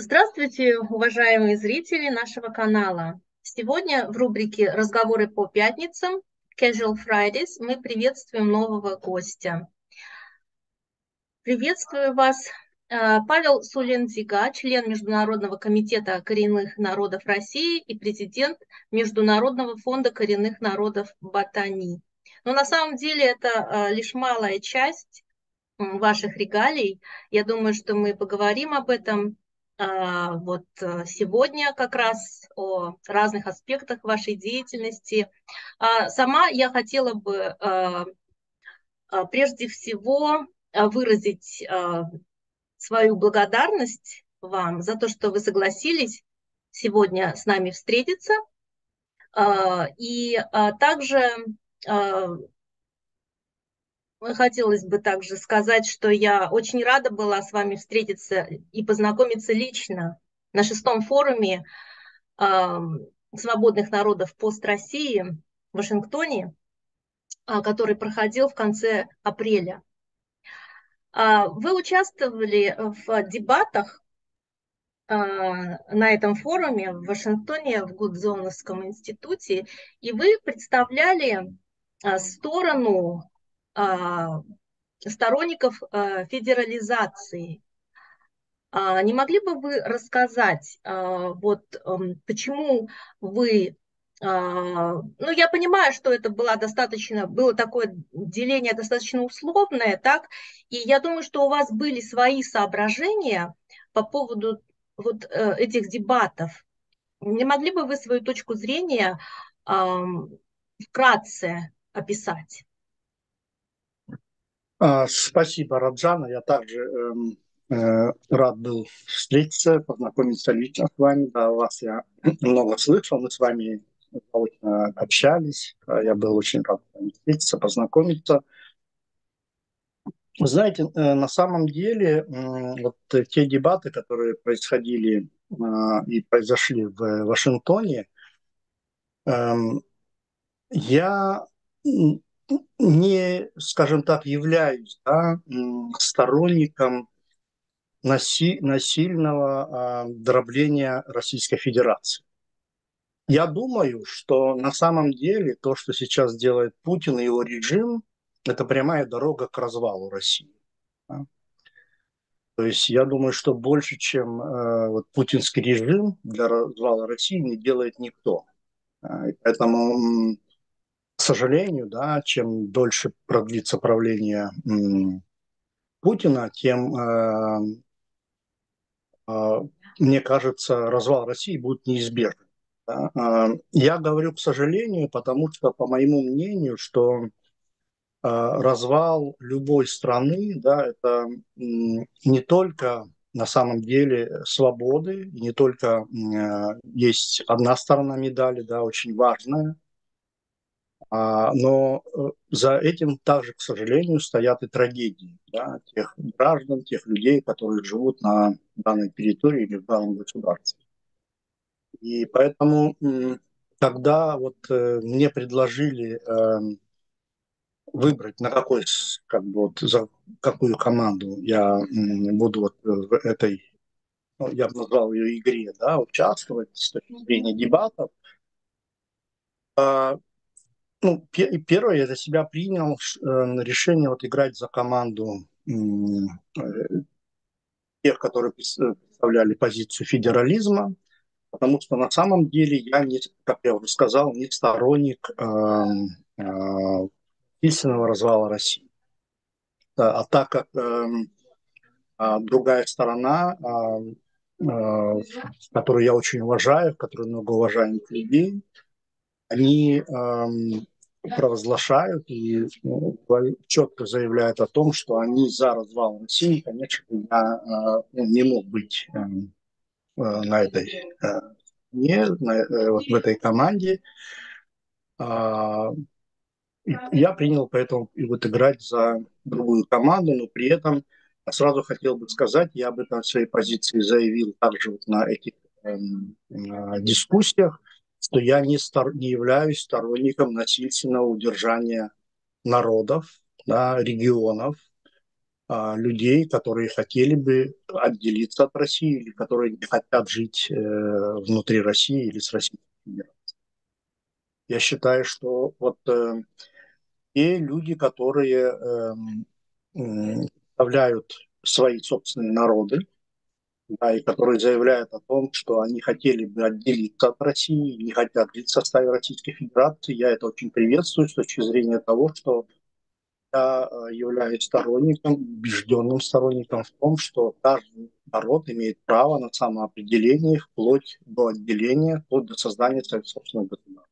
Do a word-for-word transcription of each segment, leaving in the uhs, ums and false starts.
Здравствуйте, уважаемые зрители нашего канала. Сегодня в рубрике «Разговоры по пятницам» Casual Fridays мы приветствуем нового гостя. Приветствую вас, э, Павел Сулендзига, член Международного комитета коренных народов России и президент Международного фонда коренных народов Ботани. Но на самом деле это э, лишь малая часть м, ваших регалий. Я думаю, что мы поговорим об этом а, вот э, сегодня как раз, о разных аспектах вашей деятельности. А, Сама я хотела бы а, а, прежде всего а, выразить а, свою благодарность вам за то, что вы согласились сегодня с нами встретиться. А, И а, также а, хотелось бы также сказать, что я очень рада была с вами встретиться и познакомиться лично на шестом форуме а, свободных народов пост-России в Вашингтоне, а, который проходил в конце апреля. А, Вы участвовали в дебатах а, на этом форуме в Вашингтоне, в Гудзоновском институте, и вы представляли а, сторону а, сторонников а, федерализации. А Не могли бы вы рассказать, а, вот м, почему вы, а, ну, я понимаю, что это было достаточно, было такое деление достаточно условное, так, и я думаю, что у вас были свои соображения по поводу вот э, этих дебатов. Не могли бы вы свою точку зрения ам, вкратце описать? А, Спасибо, Раджана. Я также эм, э, рад был встретиться, познакомиться лично с вами. Да, вас я много слышал, мы с вами заочно общались. А Я был очень рад с вами встретиться, познакомиться. Вы знаете, э, на самом деле, м, вот э, те дебаты, которые происходили а, и произошли в Вашингтоне, эм, я м, не, скажем так, являюсь, да, м, сторонником наси- насильного а, дробления Российской Федерации. Я думаю, что на самом деле то, что сейчас делает Путин и его режим, это прямая дорога к развалу России. Да. То есть я думаю, что больше, чем э, вот, путинский режим для развала России не делает никто. А, и поэтому, м, к сожалению, да, чем дольше продлится правление м, Путина, тем э, а, мне кажется, развал России будет неизбежен. Да. А, Я говорю, к сожалению, потому что, по моему мнению, что а, развал любой страны, да, это м, не только на самом деле свободы, не только м, а, есть одна сторона медали, да, очень важная, а, но э, за этим также, к сожалению, стоят и трагедии, да, тех граждан, тех людей, которые живут на данной территории или в данном государстве. И поэтому, м, когда вот э, мне предложили э, выбрать, на какой, с- как бы вот, за какую команду я м, буду вот в этой, ну, я бы назвал ее игре, да, участвовать с точки Мгм. зрения дебатов, а, ну, пе- первое, я для себя принял ш- э, решение вот играть за команду м, э, тех, которые прес- представляли позицию федерализма, потому что на самом деле я, не, как я уже сказал, не сторонник э, э, истинного развала России. Да, а так как э, а другая сторона, а, а, которую я очень уважаю, в которой много уважаемых людей, они эм, провозглашают и ну, четко заявляют о том, что они за развал России. Конечно, я э, ну, не мог быть э, э, на этой э, не, на, э, вот в этой команде. А, и я принял поэтому и вот играть за другую команду, но при этом я сразу хотел бы сказать, я об этом в своей позиции заявил также вот на этих эм, э, дискуссиях, что я не, стор- не являюсь сторонником насильственного удержания народов, да, регионов, а, людей, которые хотели бы отделиться от России или которые не хотят жить э, внутри России или с Россией. Я считаю, что вот э, те люди, которые э, представляют свои собственные народы, да, и которые заявляют о том, что они хотели бы отделиться от России, не хотят жить в составе Российской Федерации, я это очень приветствую с точки зрения того, что я э, являюсь сторонником, убежденным сторонником в том, что каждый народ имеет право на самоопределение вплоть до отделения, вплоть до создания своего собственного государства.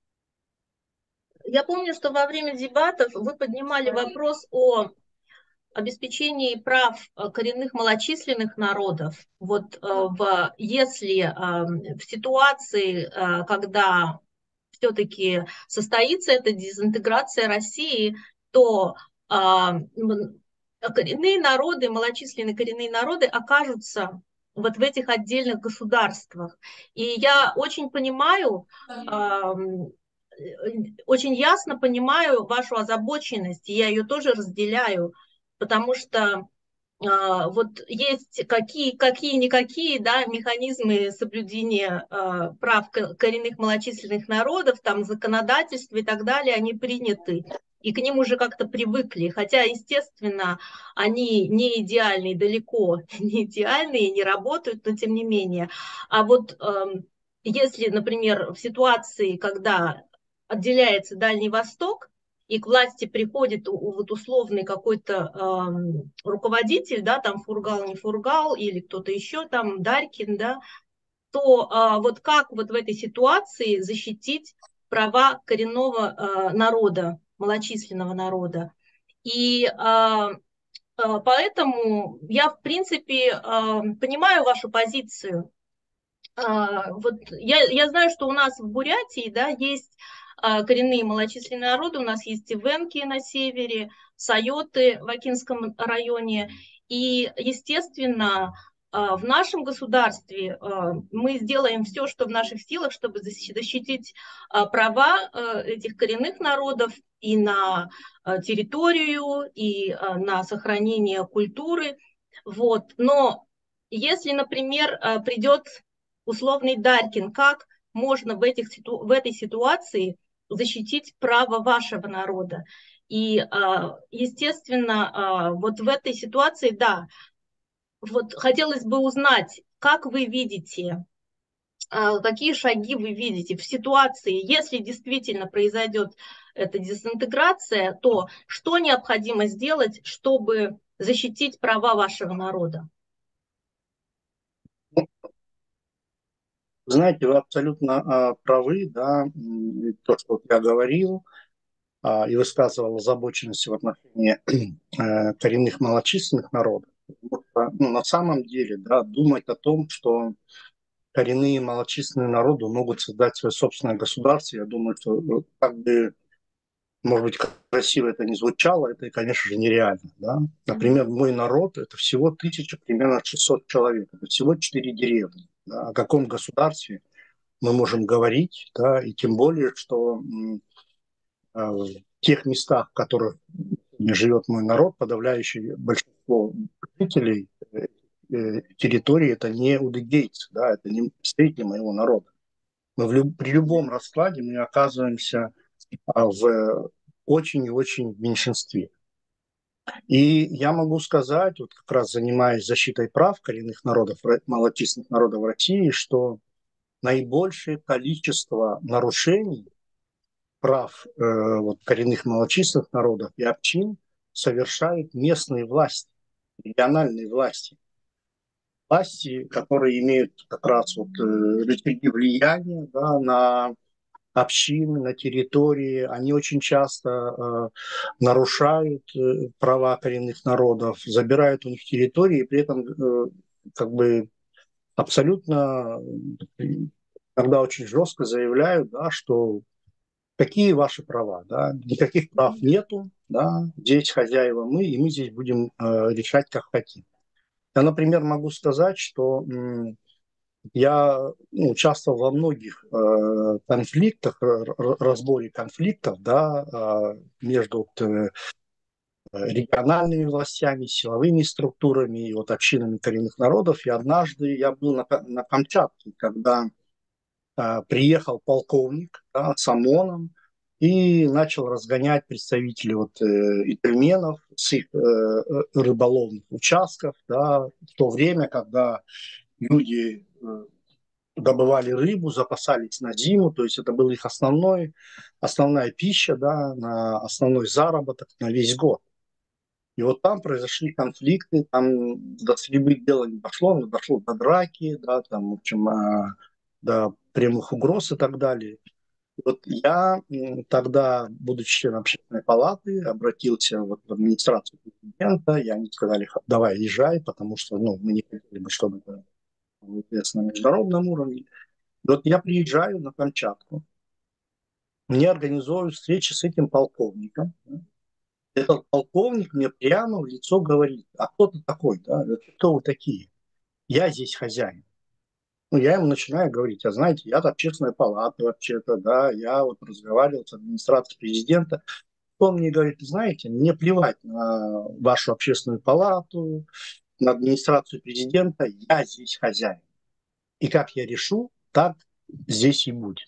Я помню, что во время дебатов вы поднимали вопрос о обеспечении прав э, коренных малочисленных народов. Вот э, в, если э, в ситуации, э, когда все-таки состоится эта дезинтеграция России, то э, коренные народы, малочисленные коренные народы окажутся вот в этих отдельных государствах. И я очень понимаю, э, очень ясно понимаю вашу озабоченность, и я ее тоже разделяю, потому что а, вот есть какие, какие-никакие, да, механизмы соблюдения а, прав коренных малочисленных народов, там законодательство и так далее, они приняты, и к ним уже как-то привыкли, хотя, естественно, они не идеальные, далеко не идеальные, не работают, но тем не менее. А вот эм, если, например, в ситуации, когда отделяется Дальний Восток, и к власти приходит вот условный какой-то э, руководитель, да, там Фургал, не Фургал, или кто-то еще там, Дарькин, да, то э, вот как вот в этой ситуации защитить права коренного э, народа, малочисленного народа. И э, поэтому я, в принципе, э, понимаю вашу позицию. А, вот я, я знаю, что у нас в Бурятии, да, есть а, коренные малочисленные народы, у нас есть и венки на севере, сайоты в Акинском районе, и, естественно, а, в нашем государстве а, мы сделаем все, что в наших силах, чтобы защитить а, права а, этих коренных народов и на а, территорию, и а, на сохранение культуры, вот, но если, например, а, придет условный Дарькин, как можно в, этих, в этой ситуации защитить право вашего народа. И, а, естественно, а, вот в этой ситуации, да, вот хотелось бы узнать, как вы видите, а, какие шаги вы видите в ситуации, если действительно произойдет эта дезинтеграция, то что необходимо сделать, чтобы защитить права вашего народа? Знаете, вы абсолютно а, правы, да, м, то, что вот я говорил, а, и высказывал озабоченность в отношении э, коренных малочисленных народов. Вот, а, ну, на самом деле, да, думать о том, что коренные малочисленные народы могут создать свое собственное государство, я думаю, что ну, как бы, может быть, красиво это не звучало, это, конечно же, нереально. Да? Например, мой народ – это всего тысяча, примерно шестьсот человек, это всего четыре деревни. Да? О каком государстве мы можем говорить, да, и тем более, что э, в тех местах, в которых живет мой народ, подавляющее большинство жителей э, э, территории это не удыгейцы, да, это не представители моего народа. Мы в люб- при любом раскладе мы оказываемся а, в очень и очень меньшинстве. И я могу сказать, вот как раз занимаясь защитой прав коренных народов, малочисленных народов России, что наибольшее количество нарушений прав э, вот, коренных малочисленных народов и общин совершают местные власти, региональные власти. Власти, которые имеют как раз вот, э, рычаги влияния, да, на общины, на территории, они очень часто э, нарушают э, права коренных народов, забирают у них территории, и при этом э, как бы абсолютно э, иногда очень жестко заявляют, да, что какие ваши права, да, никаких прав нету, да, здесь хозяева мы, и мы здесь будем э, решать, как хотим. Я, например, могу сказать, что м, я ну, участвовал во многих э, конфликтах, р- разборе конфликтов, да, э, между вот, э, региональными властями, силовыми структурами и вот общинами коренных народов. И однажды я был на, на Камчатке, когда э, приехал полковник, да, с ОМОНом и начал разгонять представителей вот, э, ительменов с их э, рыболовных участков, да, в то время, когда люди э, добывали рыбу, запасались на зиму, то есть это была их основной, основная пища, да, на основной заработок на весь год. И вот там произошли конфликты, там до стрельбы дело не дошло, но дошло до драки, да, там, в общем, а, до прямых угроз и так далее. Вот я тогда, будучи членом общественной палаты, обратился вот в администрацию президента, и они сказали, давай, езжай, потому что ну, мы не хотели бы, чтобы это было известно на международном уровне. И вот я приезжаю на Камчатку, мне организовывают встречи с этим полковником. Этот полковник мне прямо в лицо говорит, а кто ты такой, да? Кто вы такие? Я здесь хозяин. Ну, я ему начинаю говорить, а знаете, я общественная палата вообще-то, да, я вот разговаривал с администрацией президента. Он мне говорит, знаете, мне плевать на вашу общественную палату, на администрацию президента, я здесь хозяин. И как я решу, так здесь и будет.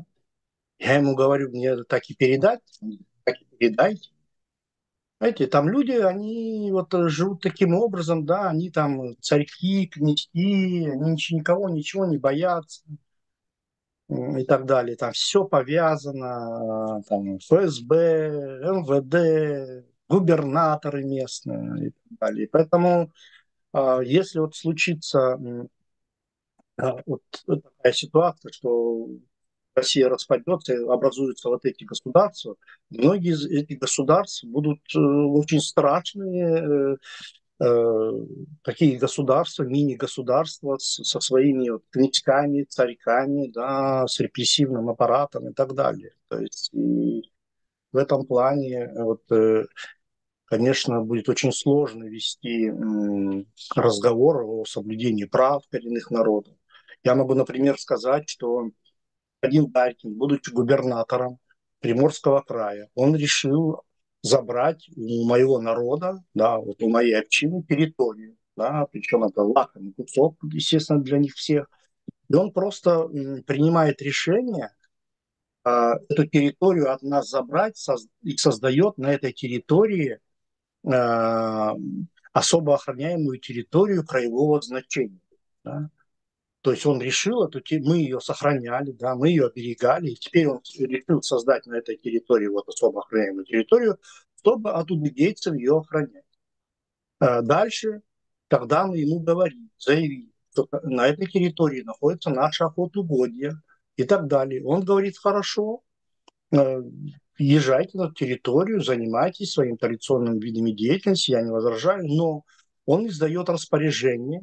Я ему говорю, мне так и передать, так и передайте. Знаете, там люди, они вот живут таким образом, да, они там царьки, князьки, они ничего, никого ничего не боятся и так далее. Там все повязано, там эф эс бэ, эм вэ дэ, губернаторы местные и так далее. Поэтому а, если вот случится а, вот такая ситуация, что Россия распадется, и образуются вот эти государства, многие из этих государств будут э, очень страшные, э, э, такие государства, мини-государства с, со своими вот, князьками, царьками, да, с репрессивным аппаратом и так далее. То есть и в этом плане э, вот, э, конечно, будет очень сложно вести м, разговор о соблюдении прав коренных народов. Я могу, например, сказать, что господин Дарькин, будучи губернатором Приморского края, он решил забрать у моего народа, да, вот у моей общины территорию, да, причем это лакомый кусок, естественно, для них всех. И он просто м, принимает решение а, эту территорию от нас забрать соз- и создает на этой территории а, особо охраняемую территорию краевого значения. Да. То есть он решил эту, мы ее сохраняли, да, мы ее оберегали, и теперь он решил создать на этой территории вот особо охраняемую территорию, чтобы от удыгейцев ее охранять. А дальше, когда мы ему говорили, заявили, что на этой территории находится наше охотугодье и так далее, он говорит, хорошо, э, езжайте на территорию, занимайтесь своими традиционными видами деятельности, я не возражаю, но он издает распоряжение,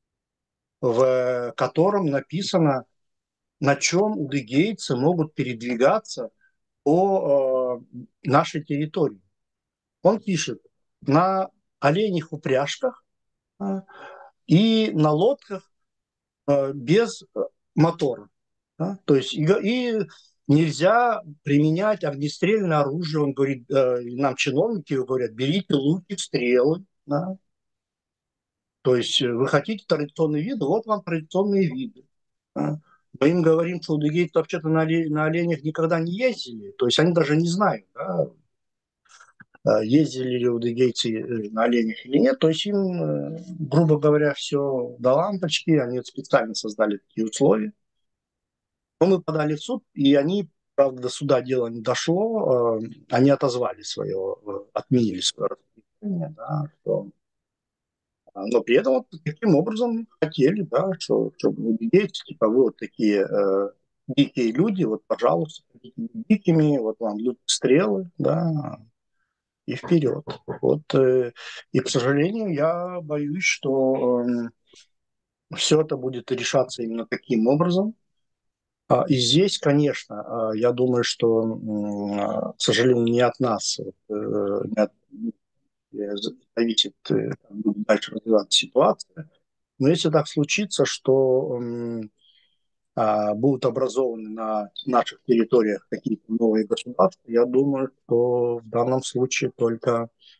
в котором написано, на чем удыгейцы могут передвигаться по э, нашей территории. Он пишет, на оленях упряжках э, и на лодках э, без мотора. Да? То есть и, и нельзя применять огнестрельное оружие. Он говорит, э, нам чиновники говорят, берите луки, стрелы. Да? То есть вы хотите традиционные виды, вот вам традиционные виды. Да? Мы им говорим, что удыгейцы вообще-то на, на оленях никогда не ездили. То есть они даже не знают, да, ездили ли удыгейцы на оленях или нет. То есть им, грубо говоря, все до лампочки. Они специально создали такие условия. Но мы подали в суд, и они, правда, до суда дело не дошло. Они отозвали свое, отменили свое распоряжение, да, что но при этом вот таким образом хотели, да, что, чтобы удыгейцы, типа, вы вот такие э, дикие люди, вот, пожалуйста, будьте дикими, вот вам стрелы, да, и вперед. Вот, э, и, к сожалению, я боюсь, что э, все это будет решаться именно таким образом. А, и здесь, конечно, э, я думаю, что, э, к сожалению, не от нас, э, не от, зависит, э, как будет дальше развиваться ситуация. Но если так случится, что м, а, будут образованы на наших территориях какие-то новые государства, я думаю, что в данном случае только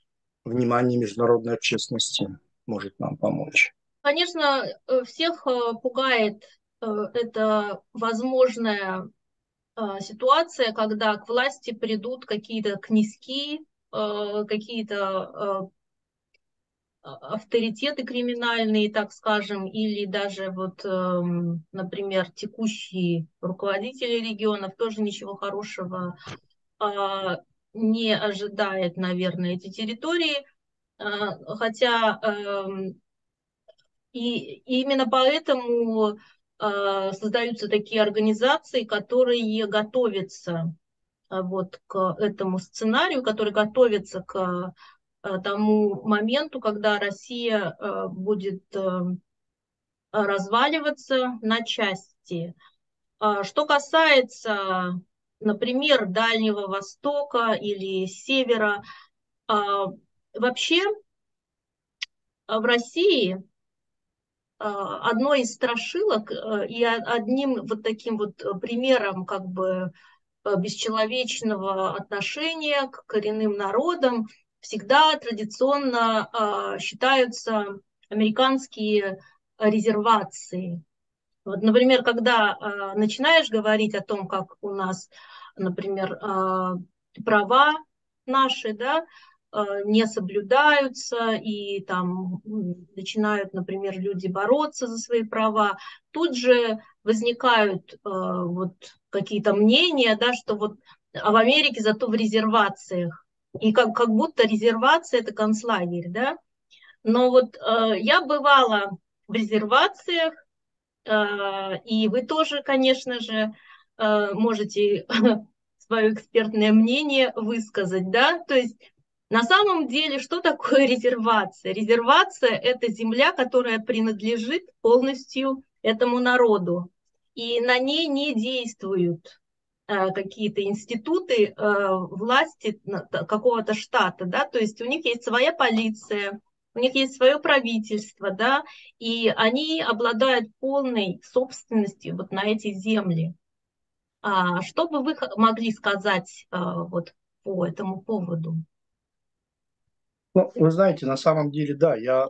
внимание международной общественности может нам помочь? Конечно, э, всех э, пугает э, эта возможная э, ситуация, когда к власти придут какие-то князьки, э, какие-то э, авторитеты криминальные, так скажем, или даже вот, эм, например, текущие руководители регионов тоже ничего хорошего а, не ожидает, наверное, эти территории. А, Хотя эм, и, и именно поэтому а, создаются такие организации, которые готовятся а, вот к этому сценарию, которые готовятся к а, тому моменту, когда Россия а, будет а, разваливаться на части. А, Что касается, например, Дальнего Востока или Севера, а, вообще а, в России а, одной из страшилок а, и а- одним вот таким вот э, примером как бы э, бесчеловечного отношения к коренным народам всегда традиционно а, считаются американские резервации. Вот, например, когда а, начинаешь говорить о том, как у нас, например, а, права наши, да, а, не соблюдаются, и там м, начинают, например, люди бороться за свои права, тут же возникают а, вот какие-то мнения, да, что вот а в Америке зато в резервациях, и как, как будто резервация – это концлагерь, да. Но вот а, я бывала в резервациях, а, и вы тоже, конечно же, а, можете свое экспертное мнение высказать, да, то есть на самом деле, что такое резервация? Резервация – это земля, которая принадлежит полностью этому народу, и на ней не действуют а, какие-то институты а, власти на- та- какого-то штата, да, то есть у них есть своя полиция, у них есть свое правительство, да, и они обладают полной собственностью вот на эти земли. А что бы вы х- могли сказать а, вот по этому поводу? Ну, вы знаете, на самом деле, да, я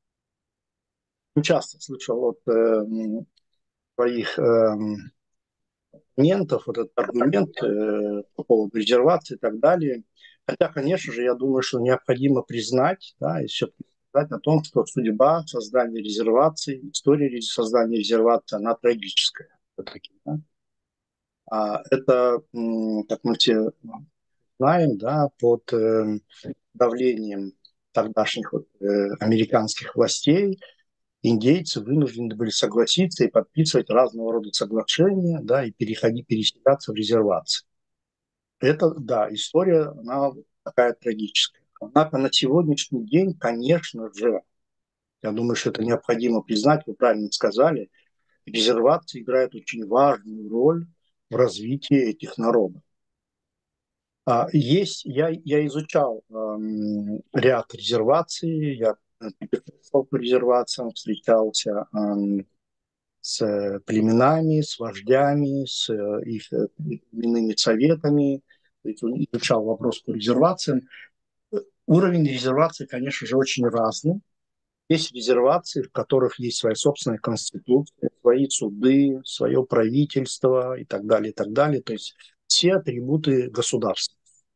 часто слышал от э, м, своих э, оппонентов вот этот аргумент э, по поводу резервации и так далее. Хотя, конечно же, я думаю, что необходимо признать, да, и все-таки сказать о том, что судьба создания резервации, история создания резервации, она трагическая. Все-таки, да. А это, м, как мы все знаем, да, под э, давлением тогдашних вот, э, американских властей индейцы вынуждены были согласиться и подписывать разного рода соглашения, да, и переходить, переселяться в резервации. Это, да, история, она такая трагическая. Однако на сегодняшний день, конечно же, я думаю, что это необходимо признать, вы правильно сказали, резервации играют очень важную роль в развитии этих народов. А, Есть, я, я изучал эм, ряд резерваций, я путешествовал по резервациям, встречался эм, с племенами, с вождями, с э, их э, племенными советами, то есть он изучал вопрос по резервациям. Уровень резервации, конечно же, очень разный. Есть резервации, в которых есть своя собственная конституция, свои суды, свое правительство и так далее, и так далее. То есть все атрибуты государства,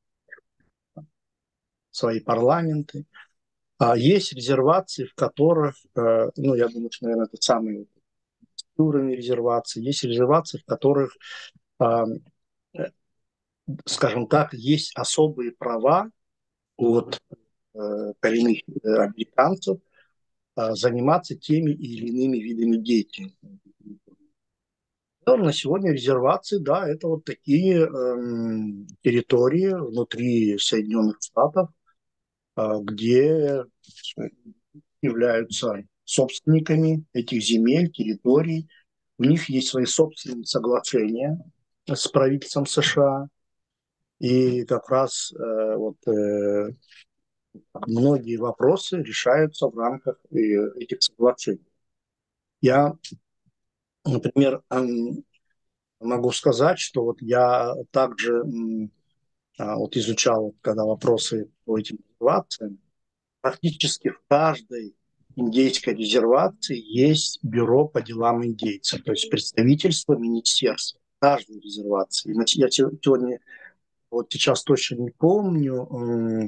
свои парламенты. А есть резервации, в которых, э, ну, я думаю, что, наверное, это самый уровень резервации. Есть резервации, в которых, э, скажем так, есть особые права от э, коренных э, американцев э, заниматься теми или иными видами деятельности. Да, на сегодня резервации, да, это вот такие эм, территории внутри Соединенных Штатов, э, где являются собственниками этих земель, территорий. У них есть свои собственные соглашения с правительством США. И как раз э, вот, э, многие вопросы решаются в рамках э, этих соглашений. Я, например, эм, могу сказать, что вот я также м, а, вот изучал, когда вопросы по этим ситуациям, практически в каждой индейской резервации есть бюро по делам индейцев, то есть представительство министерства каждой резервации. Значит, я сегодня, вот сейчас точно не помню,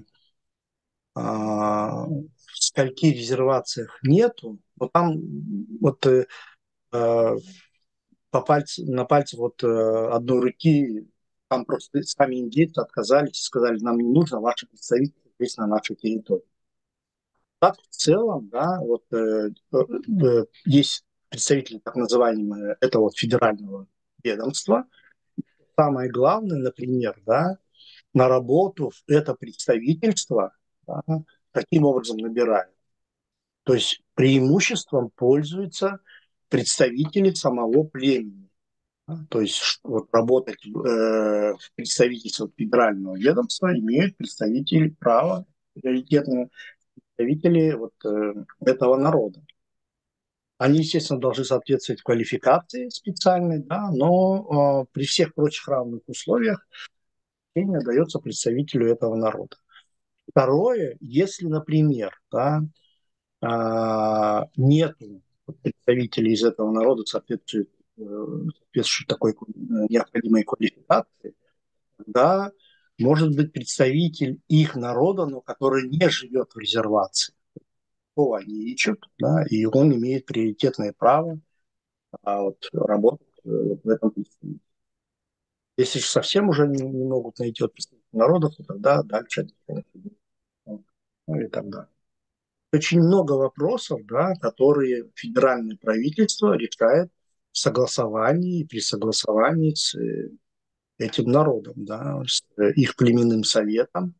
а, в скольки резервациях нету, но там вот э, э, по пальцу, на пальце вот э, одной руки там просто сами индейцы отказались и сказали, нам не нужно ваше представительство здесь на нашей территории. Так в целом, да, вот э, э, есть представители так называемые этого вот федерального ведомства. Самое главное, например, да, на работу в это представительство да, таким образом набирают. То есть преимуществом пользуются представители самого племени. Да. То есть вот работать э, в представительстве федерального ведомства имеют представители права, приоритетные представители вот, э, этого народа. Они, естественно, должны соответствовать квалификации специальной, да, но э, при всех прочих равных условиях решение дается представителю этого народа. Второе, если, например, да, э, нет представителей из этого народа, соответствующей, э, соответствующей такой э, необходимой квалификации, тогда может быть представитель их народа, но который не живет в резервации. Его они ищут, да, и он имеет приоритетное право а, вот, работать э, в этом представительстве. Если же совсем уже не, не могут найти вот представителей народов, то тогда дальше ну, и так далее. Очень много вопросов, да, которые федеральное правительство решает в согласовании, при согласовании с э, этим народом, да, с э, их племенным советом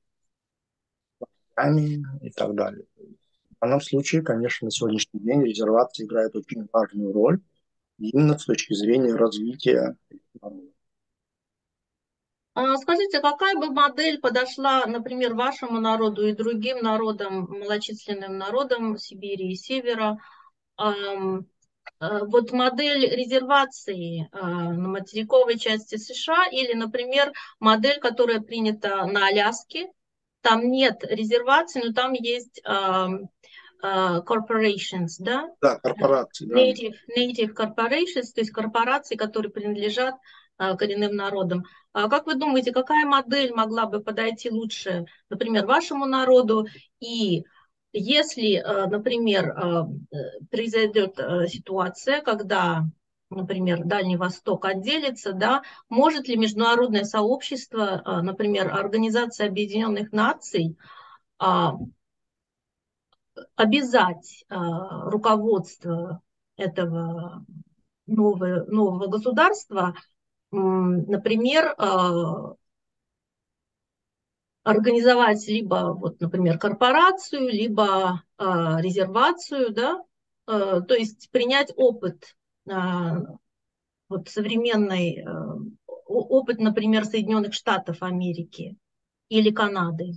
и так далее. В данном случае, конечно, на сегодняшний день резервация играет очень важную роль именно с точки зрения развития народа. А скажите, какая бы модель подошла, например, вашему народу и другим народам, малочисленным народам Сибири и Севера? Ам, э, Вот модель резервации э, на материковой части США или, например, модель, которая принята на Аляске. Там нет резервации, но там есть ам, э, corporations, да? Да, корпорации, да. Native, native corporations, то есть корпорации, которые принадлежат а, коренным народам. А как вы думаете, какая модель могла бы подойти лучше, например, вашему народу? И если, а, например, а, э, произойдет а, ситуация, когда, например, Дальний Восток отделится, да, может ли международное сообщество, а, например, Организация Объединенных Наций, а, обязать а, руководство этого нового, нового государства, например, а, организовать либо, вот, например, корпорацию, либо а, резервацию, да, а, то есть принять опыт, а, вот современный а, опыт, например, Соединенных Штатов Америки или Канады.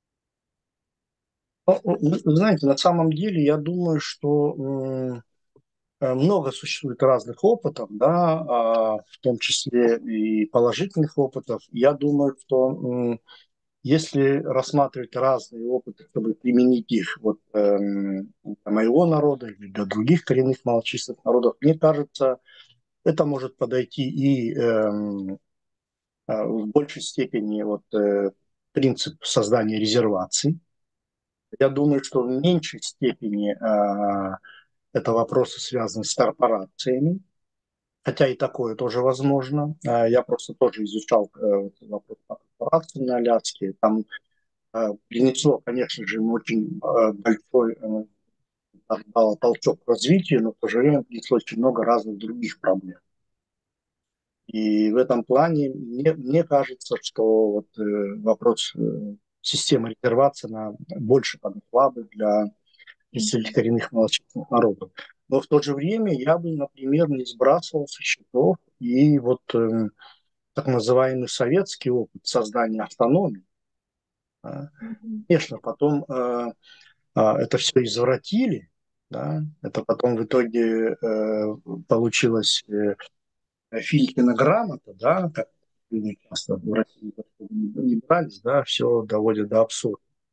Ну, вы знаете, на самом деле, я думаю, что э, много существует разных опытов, да, а, в том числе и положительных опытов. Я думаю, что м, если рассматривать разные опыты, чтобы применить их вот, эм, для моего народа или для других коренных малочисленных народов, мне кажется, это может подойти и эм, э, в большей степени вот, э, принцип создания резерваций. Я думаю, что в меньшей степени э, это вопросы, связанные с корпорациями, хотя и такое тоже возможно. Э, я просто тоже изучал э, вопрос корпораций на Аляске. Там э, принесло, конечно же, очень э, большой э, дало толчок к развитию, но в то же время принесло очень много разных других проблем. И в этом плане мне, мне кажется, что вот, э, вопрос э, системы резервации она больше подошла бы для представителей коренных малочисленных народов. Но в то же время я бы, например, не сбрасывал со счетов и вот э, так называемый советский опыт создания автономии. Да. Конечно, потом э, э, это все извратили, да, это потом в итоге э, получилось э, Филькина грамота, да, как люди часто в России не брались, да, все доводят до абсурда.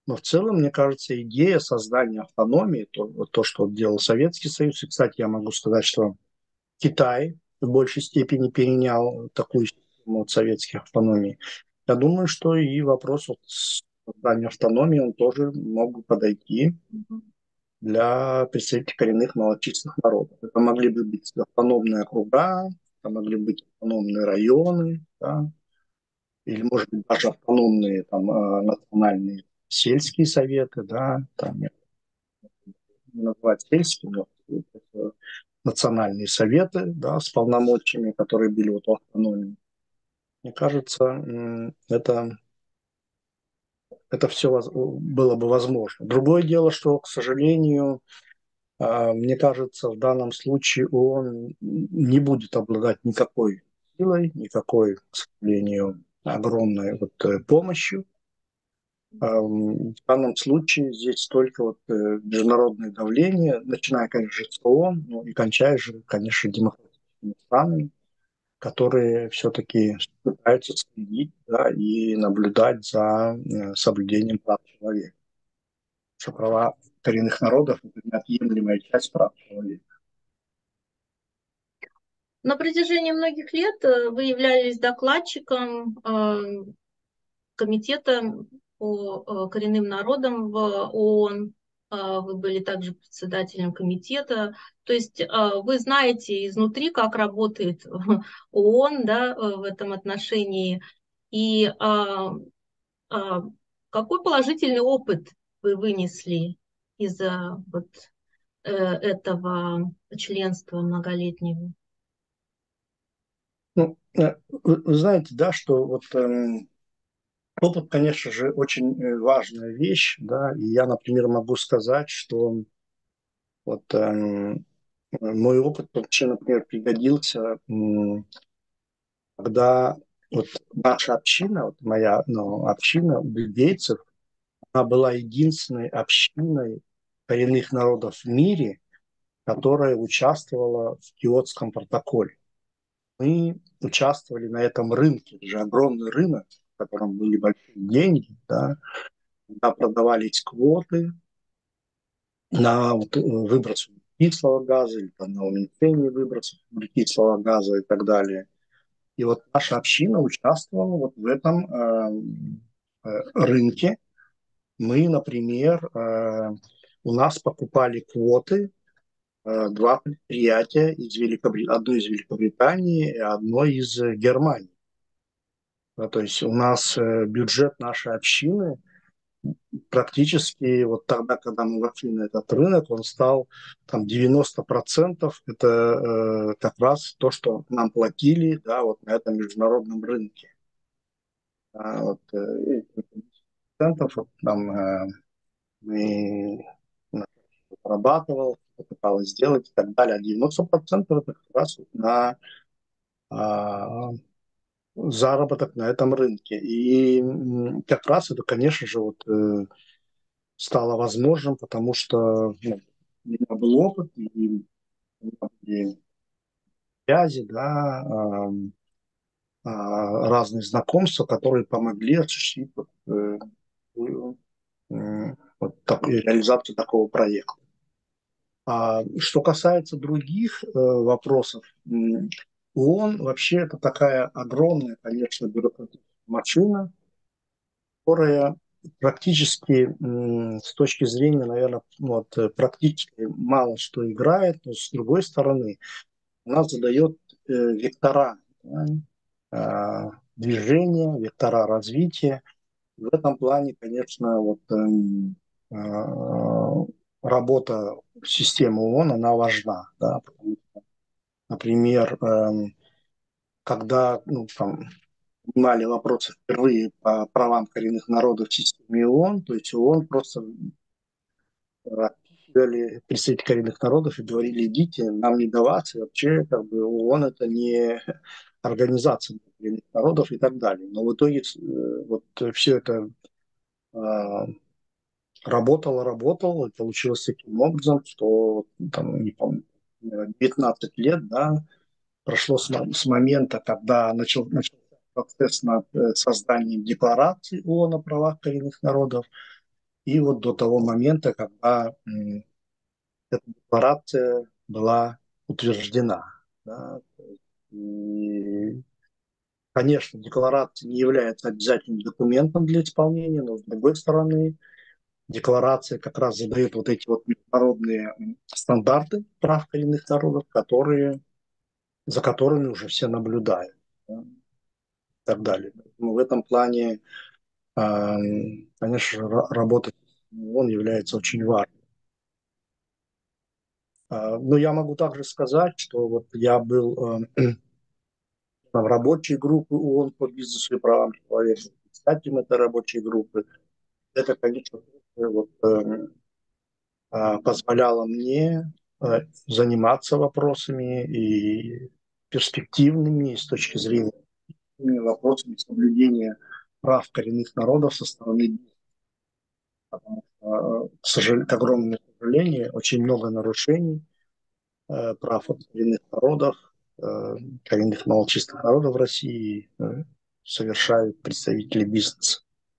Но в целом, мне кажется, идея создания автономии, то, вот то, что делал Советский Союз, и, кстати, я могу сказать, что Китай в большей степени перенял такую систему от советских автономий. Я думаю, что и вопрос вот создания автономии, он тоже мог бы подойти для представителей коренных малочисленных народов. Это могли бы быть автономные округа, это могли быть автономные районы, да, или, может быть, даже автономные там, э, национальные сельские советы, да, там, не назвать сельскими, но это национальные советы, да, с полномочиями, которые были вот в автономии. Мне кажется, это, это все было бы возможно. Другое дело, что, к сожалению, мне кажется, в данном случае он не будет обладать никакой силой, никакой, к сожалению, огромной вот помощью. В данном случае здесь только вот международное давление, начиная, конечно, с ООН, ну и кончая же, конечно, демократическими странами, которые все-таки пытаются следить, да, и наблюдать за соблюдением прав человека. Что права коренных народов – это неотъемлемая часть прав человека. На протяжении многих лет вы являлись докладчиком комитета по коренным народам в ООН. Вы были также председателем комитета. То есть вы знаете изнутри, как работает ООН, да, в этом отношении. И а, а, какой положительный опыт вы вынесли из вот э, этого членства многолетнего? Ну, вы, вы знаете, да, что вот эм, опыт, конечно же, очень важная вещь, да, и я, например, могу сказать, что вот эм, мой опыт вообще, например, пригодился, м, когда вот наша община, вот моя ну, община бельгийцев, она была единственной общиной коренных народов в мире, которая участвовала в Киотском протоколе. Мы участвовали на этом рынке, это же огромный рынок, в котором были большие деньги, да, когда продавались квоты на вот, выброс углекислого газа или там, на уменьшение выбросов углекислого газа и так далее. И вот наша община участвовала вот в этом э, э, рынке. Мы, например, э, у нас покупали квоты э, два предприятия, из Великобрит... одно из Великобритании и одно из Германии. Да, то есть у нас э, бюджет нашей общины практически вот тогда, когда мы вошли на этот рынок, он стал там девяносто процентов это э, как раз то, что нам платили, да, вот на этом международном рынке. А, вот, э, процентов вот, там э, мы прорабатывал, пыталась сделать и так далее. А девяносто процентов это как раз вот на а, заработок на этом рынке. И м, как раз это, конечно же, вот э, стало возможным, потому что ну, у меня был опыт и, и связи, да, а, а, разные знакомства, которые помогли осуществить вот, э, э, вот так, реализацию такого проекта. А что касается других э, вопросов, м, ООН вообще это такая огромная, конечно, бюрократическая машина, которая практически м, с точки зрения, наверное, вот, э, практически мало что играет, но с другой стороны, она задает э, вектора, да, а, движения, вектора развития. В этом плане, конечно, вот, эм, а, работа системы ООН, она важна. Да, потому что, например, эм, когда ну, там, поднимали вопросы впервые по правам коренных народов в системе ООН, то есть ООН просто отпихивали представители коренных народов и говорили, идите, нам не даваться, вообще как бы ООН это не организация коренных народов и так далее. Но в итоге э, вот все это э, работало, работало, и получилось таким образом, что там, не помню, девятнадцать лет, да, прошло с, с момента, когда начал, начался процесс над э, созданием декларации ООН о правах коренных народов, и вот до того момента, когда м, эта декларация была утверждена. Да. И, конечно, декларация не является обязательным документом для исполнения, но с другой стороны, декларация как раз задает вот эти вот международные стандарты прав коренных народов, которые, за которыми уже все наблюдают, да, и так далее. Поэтому в этом плане, э, конечно, работать он является очень важным. Но я могу также сказать, что вот я был э, в рабочей группе ООН по бизнесу и правам человека, председателем этой рабочей группы. Это, конечно, вот, э, э, позволяло мне э, заниматься вопросами и перспективными с точки зрения вопросами соблюдения прав коренных народов со стороны бизнеса. Потому что, к сожалению, к огромному сожалению, очень много нарушений э, прав коренных народов, э, коренных малочисленных народов в России э, совершают представители бизнеса.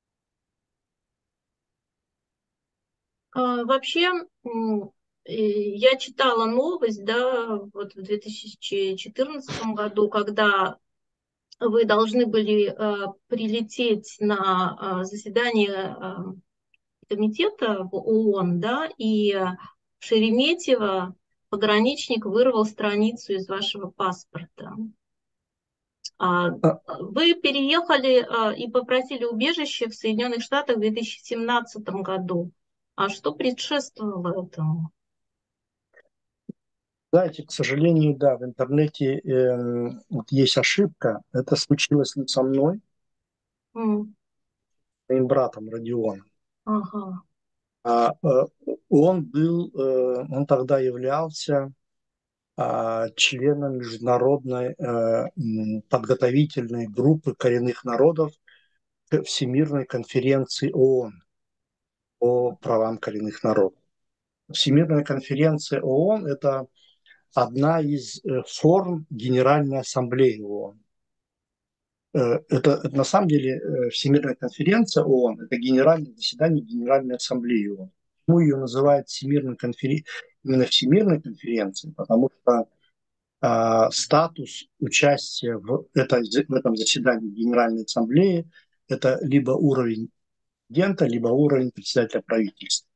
А, вообще, м, э, я читала новость, да, вот в две тысячи четырнадцатом году, когда вы должны были э, прилететь на э, заседание э, комитета в ООН, да, и э, в Шереметьево пограничник вырвал страницу из вашего паспорта. А, А, Вы переехали а, и попросили убежище в Соединенных Штатах в две тысячи семнадцатом году. А что предшествовало этому? Знаете, к сожалению, да, в интернете э, вот есть ошибка. Это случилось не со мной, М, а моим братом Родионом. ага. А, э, он был, э, он тогда являлся а, членом международной э, м, подготовительной группы коренных народов к Всемирной конференции ООН по правам коренных народов. Всемирная конференция ООН – это одна из э, форм Генеральной Ассамблеи ООН. Э, Это, это на самом деле э, Всемирная конференция ООН – это генеральное заседание Генеральной Ассамблеи ООН. Почему ее называют Всемирной конференцией? Именно Всемирной конференцией, потому что э, статус участия в, это, в этом заседании Генеральной Ассамблеи – это либо уровень президента, либо уровень председателя правительства.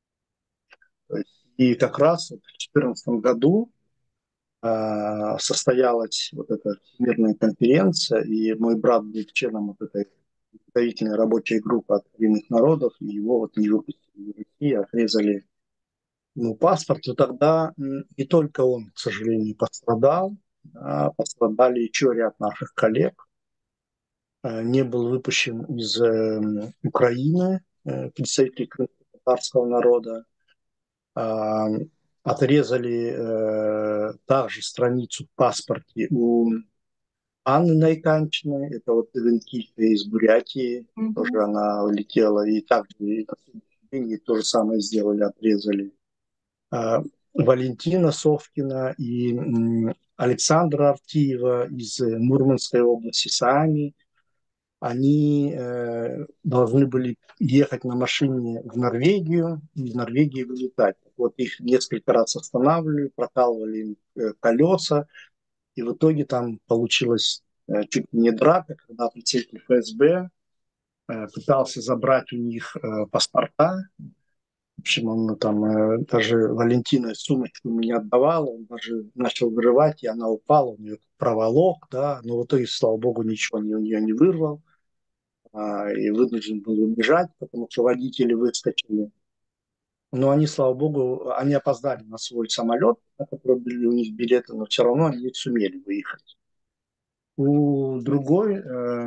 И как раз в две тысячи четырнадцатом году э, состоялась вот эта всемирная конференция, и мой брат был членом вот этой представительной рабочей группы от коренных народов, и его вот не выпустили в России, отрезали ну, паспорт, и тогда м, не только он, к сожалению, пострадал, а пострадали еще ряд наших коллег. Э, Не был выпущен из э, Украины э, представитель крымско-татарского народа. А, Отрезали э, также страницу в паспорте у Анны Найканчиной, это вот Эвенкийка из Бурятии, Мгм. тоже она улетела, и также и на следующий день ей то же самое сделали, отрезали. А, Валентина Совкина и м, Александра Артиева из э, Мурманской области сами, они э, должны были ехать на машине в Норвегию и из Норвегии вылетать. Вот их несколько раз останавливали, прокалывали им э, колеса, и в итоге там получилась э, чуть не драка, когда представитель ФСБ э, пытался забрать у них э, паспорта. В общем, он там э, даже Валентина сумочку ему не отдавала, он даже начал вырывать, и она упала, у нее проволок, да, но в итоге, слава богу, ничего не, у нее не вырвал, а, и вынужден был убежать, потому что водители выскочили. Но они, слава богу, они опоздали на свой самолет, на который были у них билеты, но все равно они сумели выехать. У другой, э,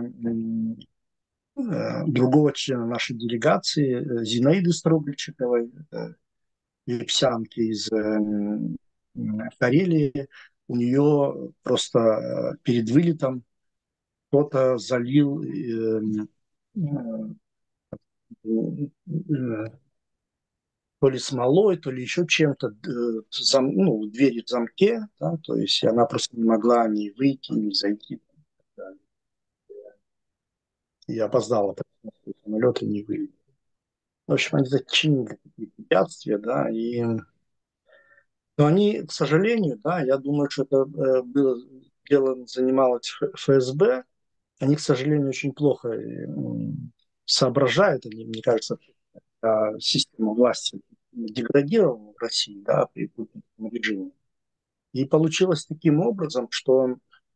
э, другого члена нашей делегации, э, Зинаиды Строгольчиковой, э, випсянки из э, Карелии, у нее просто э, перед вылетом кто-то залил э, э, э, то ли смолой, то ли еще чем-то, э, зам, ну, двери в замке, да, то есть она просто не могла ни выйти, ни зайти. Да. И опоздала, потому что самолет не вылетел. В общем, они зачинили такие препятствия, да, и но они, к сожалению, да, я думаю, что это э, было дело занималось Ф- ФСБ, они, к сожалению, очень плохо э, м, соображают, они, мне кажется, а, система власти деградировала в России, да, при путинском режиме. И получилось таким образом, что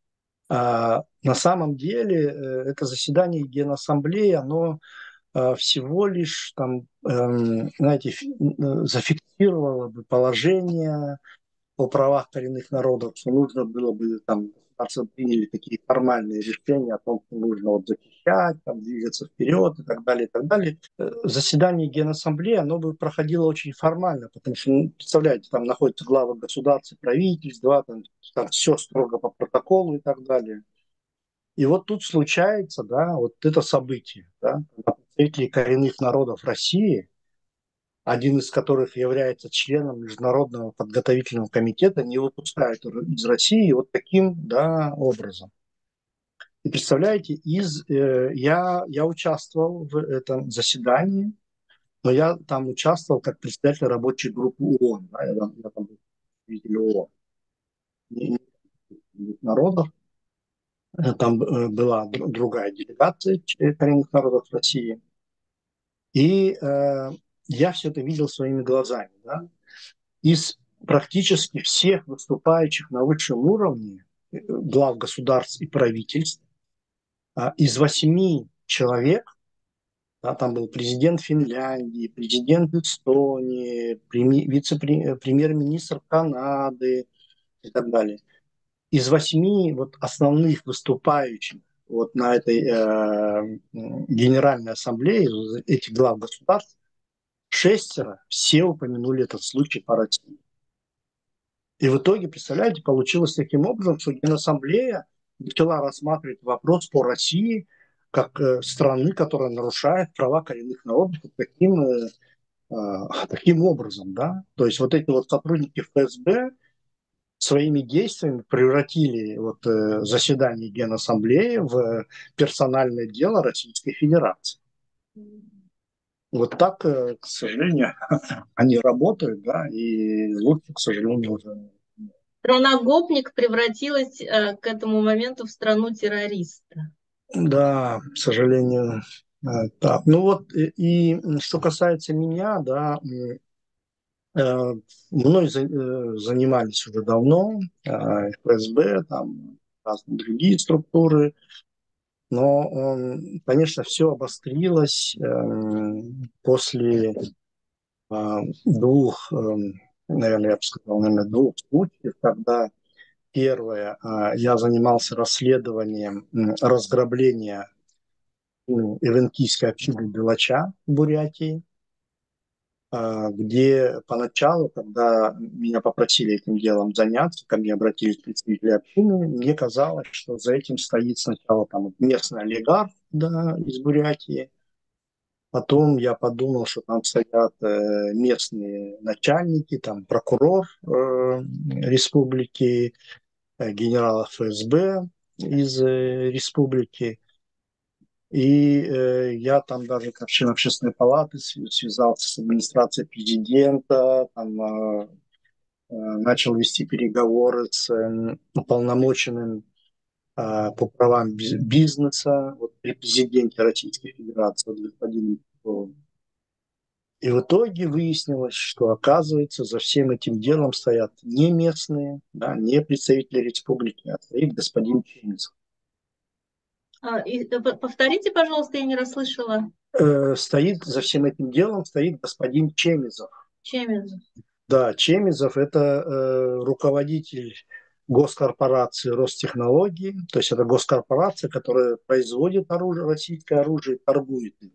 а, на самом деле э, это заседание Генассамблеи, оно а, всего лишь там, эм, знаете, фи- э, зафиксировало бы положение о правах коренных народов, что нужно было бы там государства приняли такие формальные решения о том, что нужно вот защищать, там, двигаться вперед и так далее, и так далее. Э, Заседание Генассамблеи, оно бы проходило очень формально, потому что, ну, представляете, там находятся главы государств, правительств, да, там, там все строго по протоколу и так далее. И вот тут случается, да, вот это событие, да, когда представители коренных народов России, один из которых является членом Международного подготовительного комитета, не выпускают из России вот таким, да, образом. И представляете, из, э, я, я участвовал в этом заседании, но я там участвовал как председатель рабочей группы ООН. Да, я, там- я там был представитель ООН. Не- не народов. Там э, была др- другая делегация ч- коренных народов России. И э, я все это видел своими глазами. Да. Из практически всех выступающих на высшем уровне э, глав государств и правительств, а, из восьми человек, да, там был президент Финляндии, президент Эстонии, преми- вице-премьер-министр Канады и так далее. Из восьми вот основных выступающих вот на этой э, Генеральной Ассамблее, этих глав государств, шестеро все упомянули этот случай по России. И в итоге, представляете, получилось таким образом, что Генассамблея начала рассматривать вопрос по России как э, страны, которая нарушает права коренных народов вот таким, э, э, таким образом. Да? То есть вот эти вот сотрудники ФСБ своими действиями превратили вот, э, заседание Генассамблеи в персональное дело Российской Федерации. Вот так, э, к сожалению, они работают, да, и лучше, к сожалению, уже Страна гопник превратилась э, к этому моменту в страну террориста. да, к сожалению, э, так. Ну вот и, и что касается меня, да, м, э, мной за- э, занимались уже давно, э, ФСБ, там разные другие структуры, но, м, конечно, все обострилось эм, после э, двух, эм, наверное, я бы сказал, наверное, двух случаев, когда первое, э, я занимался расследованием м, разграбления эвенкийской общины Белача в Бурятии, а, где поначалу, когда меня попросили этим делом заняться, ко мне обратились представители общины, мне казалось, что за этим стоит сначала там местный олигарх, да, из Бурятии, потом я подумал, что там стоят э, местные начальники, там прокурор э, республики, э, генерал ФСБ из э, республики. И э, я там даже как член общественной палаты связался с администрацией президента, там, э, э, начал вести переговоры с э, уполномоченным э, по правам бизнеса вот, при президенте Российской Федерации, вот, господином Петровым. И в итоге выяснилось, что, оказывается, за всем этим делом стоят не местные, да, не представители республики, а стоит господин Чемизов. А, и, э, повторите, пожалуйста, я не расслышала. Э, стоит за всем этим делом стоит господин Чемизов. Чемизов. Да, Чемизов – это э, руководитель госкорпорации Ростехнологии, то есть это госкорпорация, которая производит оружие, российское оружие, и торгует им.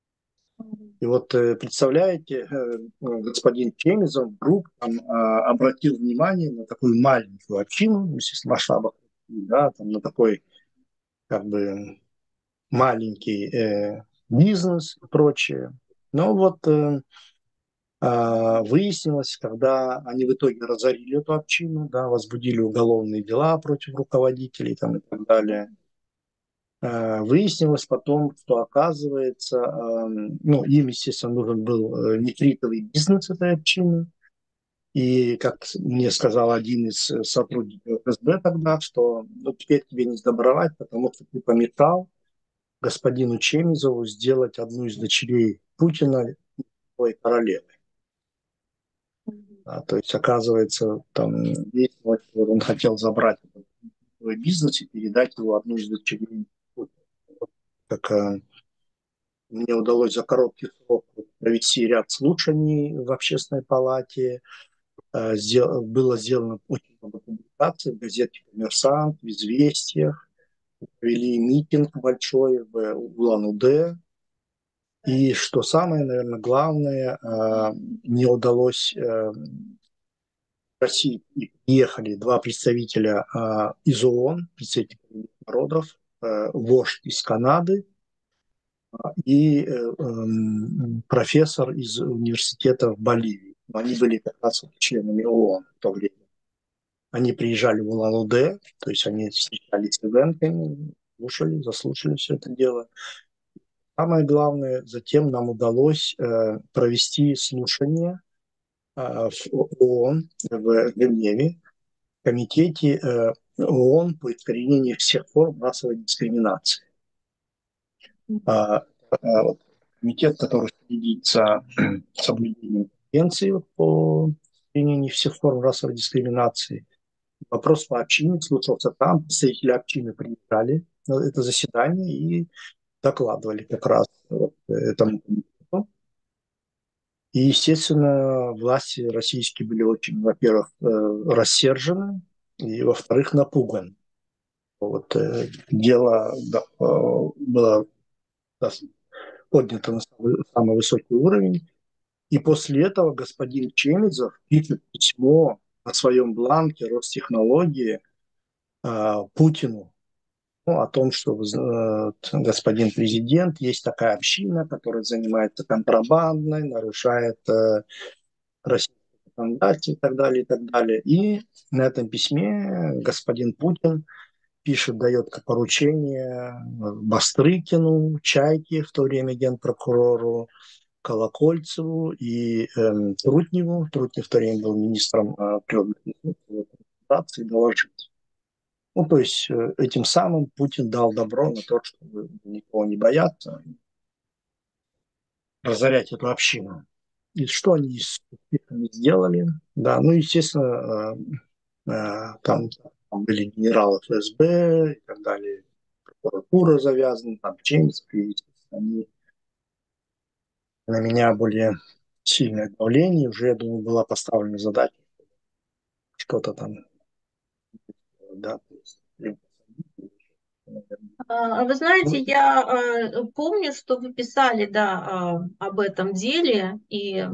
И вот э, представляете, э, господин Чемизов вдруг там, э, обратил внимание на такую маленькую общину, ну, естественно, масштабах, да, там, на такой как бы маленький э, бизнес и прочее. Но вот э, а, выяснилось, когда они в итоге разорили эту общину, да, возбудили уголовные дела против руководителей там, и так далее. Выяснилось потом, что оказывается, ну, им, естественно, нужен был нефритовый бизнес этой общины. И, как мне сказал один из сотрудников эф эс бэ тогда, что ну, теперь тебе не сдобровать, потому что ты помешал господину Чемизову сделать одну из дочерей Путина новой королевой. А, то есть, оказывается, там он хотел забрать свой бизнес и передать его одну из дочерей Путина. Как а, мне удалось за короткий срок провести ряд слушаний в общественной палате. А, сдел, было сделано очень много публикаций в газете «Коммерсант», в «Известиях». Провели митинг большой в Улан-Удэ. И что самое, наверное, главное, не удалось в России приехали два представителя из ООН, представители народов, вождь из Канады и профессор из университета в Боливии. Они были как раз членами ООН в то время. Они приезжали в Улан-Удэ, то есть они встречались с ивентами, слушали, заслушали все это дело. Самое главное, затем нам удалось э, провести слушание э, в ООН в Женеве, в комитете э, ООН по искоренению всех форм расовой дискриминации. А, а, вот, комитет, который следит за соблюдением конвенции вот, по искоренению всех форм расовой дискриминации. Вопрос по общине слушался там, представители общины приезжали на это заседание и докладывали как раз вот этому комитету. И, естественно, власти российские были очень, во-первых, рассержены, и, во-вторых, напуганы. Вот, э, дело да, э, было да, поднято на самый, самый высокий уровень. И после этого господин Чемизов пишет письмо на своем бланке Ростехнологии э, Путину, ну, о том, что э, господин президент, есть такая община, которая занимается контрабандой, нарушает э, российское законодательство и так далее, и так далее. И на этом письме господин Путин пишет, дает поручение Бастрыкину, Чайке, в то время генпрокурору, Колокольцеву и э, Трутневу. Трутнев в то время был министром э, природных ресурсов, доложить. Ну, то есть э, этим самым Путин дал добро на то, чтобы никого не бояться, разорять эту общину. И что они с успехами сделали? Да, ну, естественно, э, э, там, там были генералы эф эс бэ и так далее, прокуратура завязана, там Чемский, они на меня более сильное давление, уже, я думаю, была поставлена задача что-то там, да, то есть, А вы знаете, я э, помню, что вы писали, да, э, об этом деле и,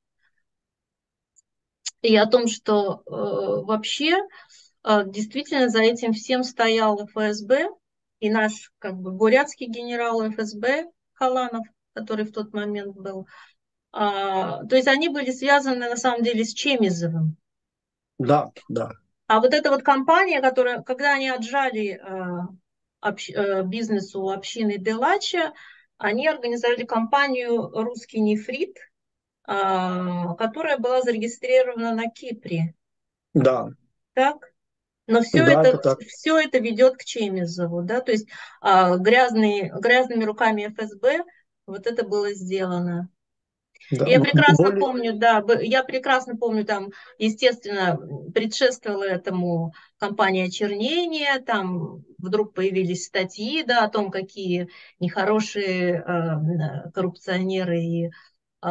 и о том, что э, вообще э, действительно за этим всем стоял эф эс бэ и наш как бы бурятский генерал эф эс бэ Халанов, который в тот момент был. А, то есть они были связаны на самом деле с Чемизовым. да, да. А вот эта вот компания, которая, когда они отжали э, общ, э, бизнес у общины Делача, они организовали компанию «Русский нефрит», э, которая была зарегистрирована на Кипре. Да, Так? Но все да, это это, так. все это ведет к Чемизову, да, то есть э, грязные, грязными руками эф эс бэ вот это было сделано. Да. Я прекрасно Более, помню, да, я прекрасно помню, там, естественно, предшествовала этому кампания очернения, там вдруг появились статьи, да, о том, какие нехорошие э, коррупционеры и э,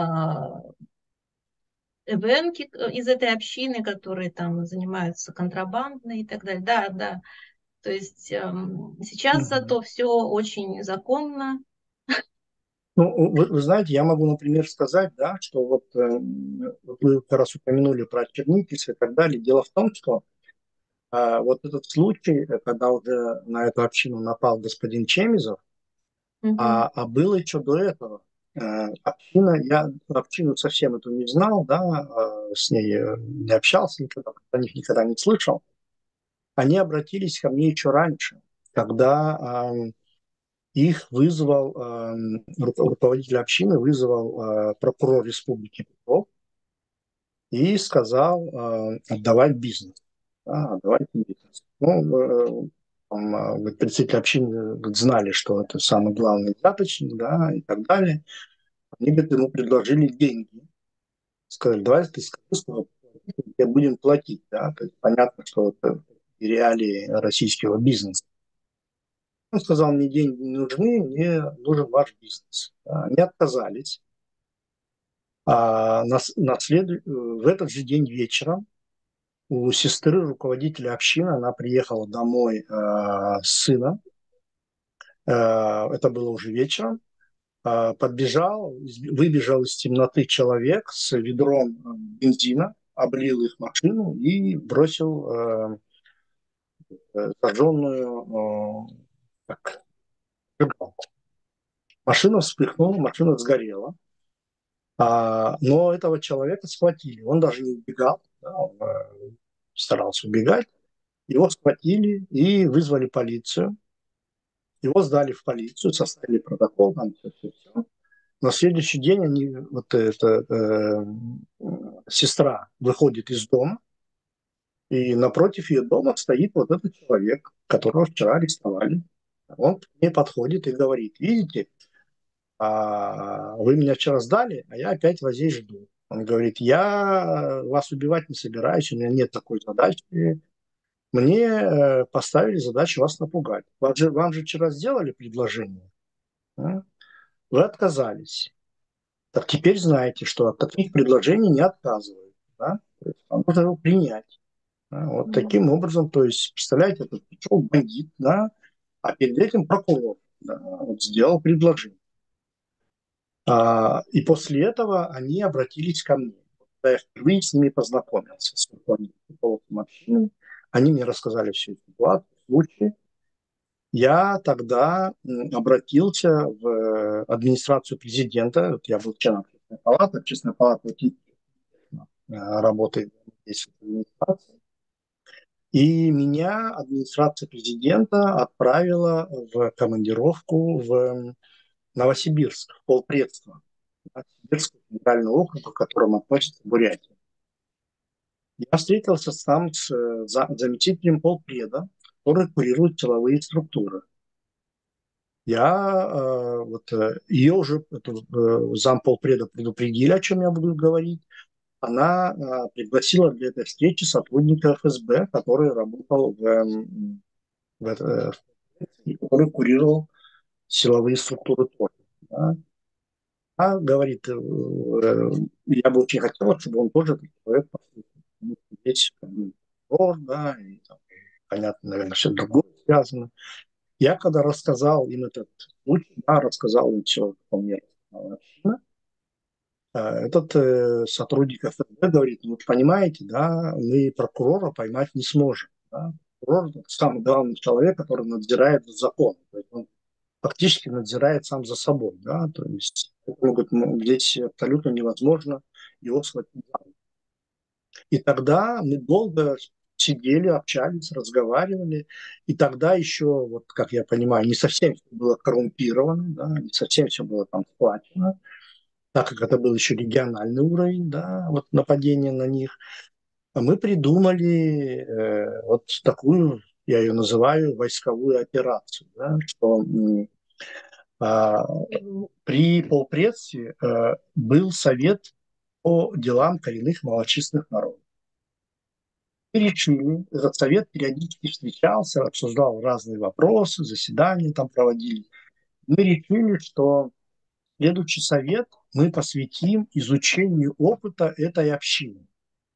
эвенки из этой общины, которые там занимаются контрабандой и так далее. Да, да. То есть э, сейчас угу. зато все очень законно. Ну, вы, вы знаете, я могу, например, сказать, да, что вот, э, вот вы как раз упомянули про чернильницы и так далее. Дело в том, что э, вот этот случай, э, когда уже на эту общину напал господин Чемизов, Угу. а, а было еще до этого. Э, община, я общину совсем эту не знал, да, э, с ней э, не общался никогда, про них никогда не слышал. Они обратились ко мне еще раньше, когда э, их вызвал, э, руководитель общины вызвал э, прокурор республики Петров и сказал э, отдавать бизнес. Да, отдавать бизнес. Ну, э, там, э, говорит, представители общины говорит, знали, что это самый главный взяточник, да, и так далее. Они, говорит, ему предложили деньги. Сказали, давай ты скажи, что мы будем платить. Да? То есть понятно, что это реалии российского бизнеса. Он сказал, мне деньги не нужны, мне нужен ваш бизнес. Они отказались. А на, на след... в этот же день вечером у сестры руководителя общины, она приехала домой э, с сыном. Э, это было уже вечером. Э, подбежал, выбежал из темноты человек с ведром бензина, облил их машину и бросил э, зажженную э, так, зажигалку. Машина вспыхнула, машина сгорела. А, но этого человека схватили. Он даже не убегал, да, он э, старался убегать. Его схватили и вызвали полицию. Его сдали в полицию, составили протокол, там все, все, все. На следующий день они, вот эта э, сестра выходит из дома, и напротив ее дома стоит вот этот человек, которого вчера арестовали. Он к ней подходит и говорит, видите, а, вы меня вчера сдали, а я опять вас здесь жду. Он говорит, я вас убивать не собираюсь, у меня нет такой задачи. Мне э, поставили задачу вас напугать. Вам же, вам же вчера сделали предложение, да? Вы отказались. Так теперь знаете, что от таких предложений не отказывают. Да? То есть вам нужно его принять. Да? Вот таким образом, то есть, представляете, этот пришел бандит, да, а перед этим прокурор, да, вот сделал предложение. А, и после этого они обратились ко мне. Когда я впервые с ними познакомился, с руководством общины, они мне рассказали всю эту ситуацию, случай. Я тогда обратился в администрацию президента. Вот я был членом общественной палаты. Общественная палата работает здесь в администрации. И меня администрация президента отправила в командировку в Новосибирск, в полпредство. Сибирский федеральный округ, к которому относится Бурятия. Я встретился там с заместителем полпреда, который курирует силовые структуры. Я э, вот э, ее уже, эту, э, замполпреда предупредили, о чем я буду говорить. Она э, пригласила для этой встречи сотрудника эф эс бэ, который работал в, э, в, э, и который курировал силовые структуры тоже. Да. А говорит, э, э, я бы очень хотел, чтобы он тоже этот человек послушал. Здесь как бы, прокурор, да, и там, понятно, наверное, все другое связано. Я когда рассказал им этот случай, да, рассказал им все, что мне рассказала община, э, этот э, сотрудник эф эс бэ говорит, ну, вот понимаете, да, мы прокурора поймать не сможем. Да? Прокурор – это самый главный человек, который надзирает за законом. То есть он фактически надзирает сам за собой. Да? То есть говорит, ну, здесь абсолютно невозможно его схватить. И тогда мы долго сидели, общались, разговаривали. И тогда еще, вот как я понимаю, не совсем все было коррумпировано, да, не совсем все было там сплачено, так как это был еще региональный уровень, да, вот нападение на них. А мы придумали э, вот такую, я ее называю, войсковую операцию, да, что м, а, при полпредстве э, был совет по делам коренных малочисленных народов. Мы решили, этот совет периодически встречался, обсуждал разные вопросы, заседания там проводили. Мы решили, что следующий совет мы посвятим изучению опыта этой общины.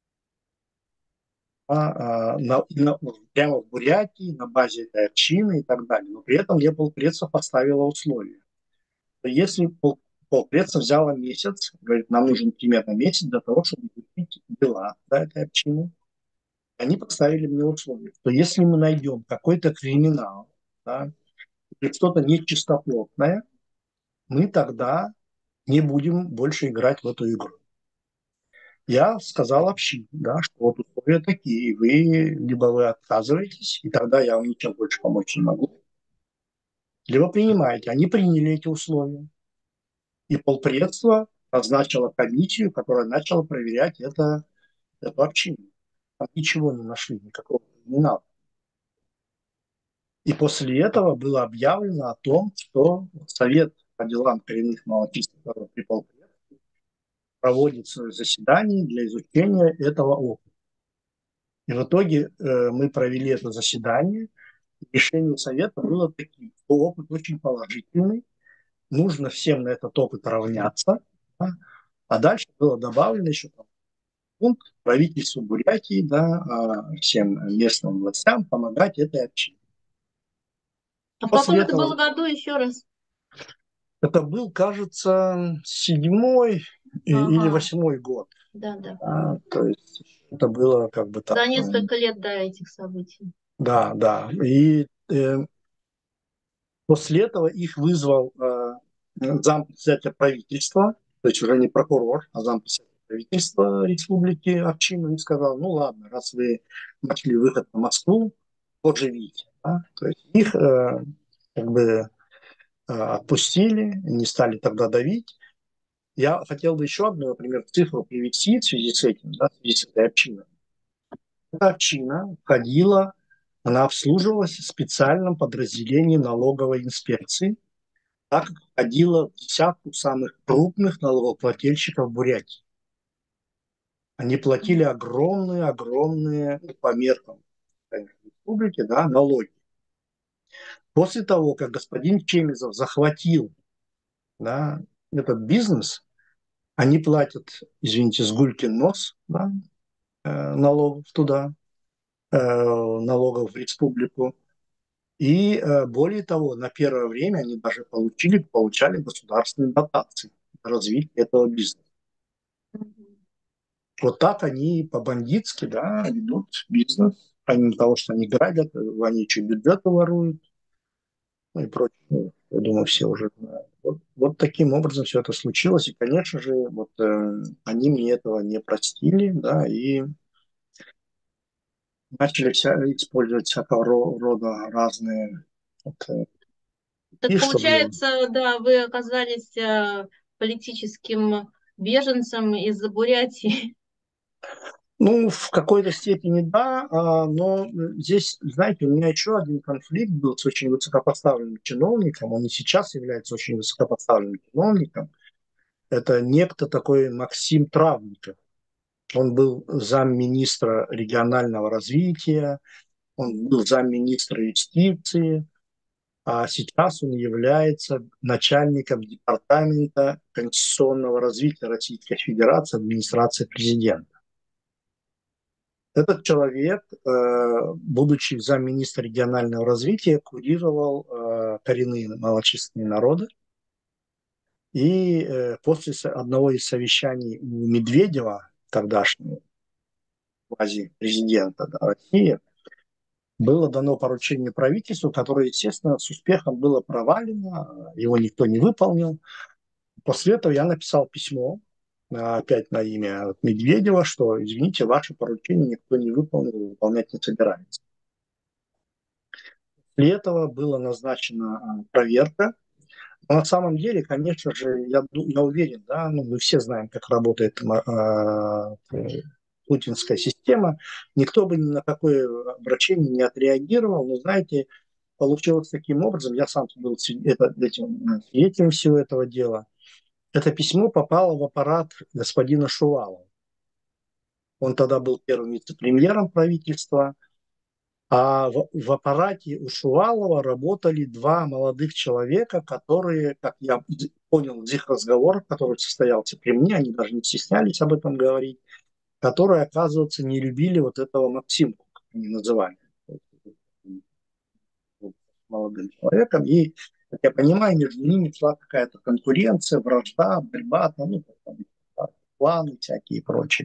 А, а, на, на, прямо в Бурятии, на базе этой общины и так далее. Но при этом я полпредство поставила условия. Если пол, полпредство взяло месяц, говорит, нам нужен примерно месяц для того, чтобы изучить дела, да, этой общины, они поставили мне условие, что если мы найдем какой-то криминал, да, или что-то нечистоплотное, мы тогда не будем больше играть в эту игру. Я сказал общине, да, что вот условия такие, вы либо вы отказываетесь, и тогда я вам ничем больше помочь не могу, или вы принимаете. Они приняли эти условия. И полпредства назначило комиссию, которая начала проверять это, эту общину. Там ничего не нашли, никакого криминала. И после этого было объявлено о том, что Совет по делам коренных малочисленных народов при полпредстве проводит свое заседание для изучения этого опыта. И в итоге э, мы провели это заседание. Решение Совета было таким, что опыт очень положительный, нужно всем на этот опыт равняться. Да? А дальше было добавлено еще там, пункт правительству Бурятии, да, а, всем местным властям помогать этой общине. А в каком После это было этого, году еще раз? это был, кажется, седьмой или Ага, восьмой год. да, да. Да, то есть это было как бы так. За несколько лет до этих событий. Да, да. И э, после этого их вызвал э, зампредседателя правительства, то есть уже не прокурор, а зампредседатель правительства республики общину, и сказал, ну ладно, раз вы нашли выход на Москву, вот живите. Да? То есть их э, как бы э, отпустили, не стали тогда давить. Я хотел бы еще одну, например, цифру привести в связи с этим, да, в связи с этой общиной. Эта община входила, она обслуживалась в специальном подразделении налоговой инспекции, так как входила в десятку самых крупных налогоплательщиков Бурятии. Они платили огромные-огромные, ну, по меркам конечно, республики, да, налоги. После того, как господин Чемизов захватил, да, этот бизнес, они платят, извините, с гулькин нос, да, э, налогов туда, э, налогов в республику. И э, более того, на первое время они даже получили, получали государственные дотации на развитие этого бизнеса. Вот так они по-бандитски, да, ведут бизнес, помимо того, что они грабят, они еще бюджеты воруют, ну и прочее. Ну, я думаю, все уже знают. Вот, вот таким образом все это случилось. И, конечно же, вот э, они мне этого не простили, да, и начали вся, использовать всякого рода разные вот, э, Так и чтобы... получается, да, вы оказались э, политическим беженцем из Бурятии. Ну, в какой-то степени да, а, но здесь, знаете, у меня еще один конфликт был с очень высокопоставленным чиновником, он и сейчас является очень высокопоставленным чиновником. Это некто такой Максим Травников. Он был замминистра регионального развития, он был замминистра юстиции, а сейчас он является начальником департамента конституционного развития Российской Федерации администрации президента. Этот человек, э, будучи замминистра регионального развития, курировал э, коренные малочисленные народы. И э, после одного из совещаний у Медведева, тогдашнего квази-президента, да, России, было дано поручение правительству, которое, естественно, с успехом было провалено, его никто не выполнил. После этого я написал письмо, опять на имя Медведева, что, извините, ваше поручение никто не выполнил, выполнять не собирается. После этого была назначена проверка. Но на самом деле, конечно же, я, я уверен, да, ну, мы все знаем, как работает э, путинская система. Никто бы ни на какое обращение не отреагировал. Но, знаете, получилось таким образом, я сам был это, этим, свидетелем всего этого дела. Это письмо попало в аппарат господина Шувалова. Он тогда был первым вице-премьером правительства. А в, в аппарате у Шувалова работали два молодых человека, которые, как я понял из их разговоров, который состоялся при мне, они даже не стеснялись об этом говорить, которые, оказывается, не любили вот этого Максимку, как они называли, молодым человеком. И, как я понимаю, между ними шла какая-то конкуренция, вражда, борьба, ну, планы всякие и прочее.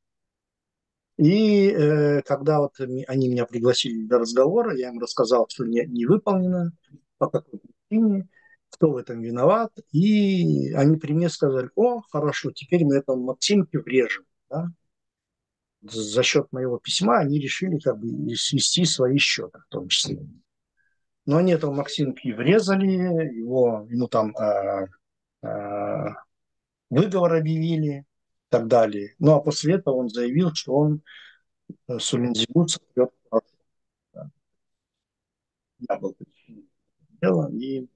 И э, когда вот они меня пригласили для разговора, я им рассказал, что не, не выполнено, по какой причине, кто в этом виноват. И они при мне сказали, о, хорошо, теперь мы этому Максимке врежем. Да? За счет моего письма они решили как бы свести свои счеты в том числе. Но они этого Максимки врезали, его, ему там э, э, выговор объявили и так далее. Ну а после этого он заявил, что он э, Сулинзибу сотрет. Я был причиной дела, и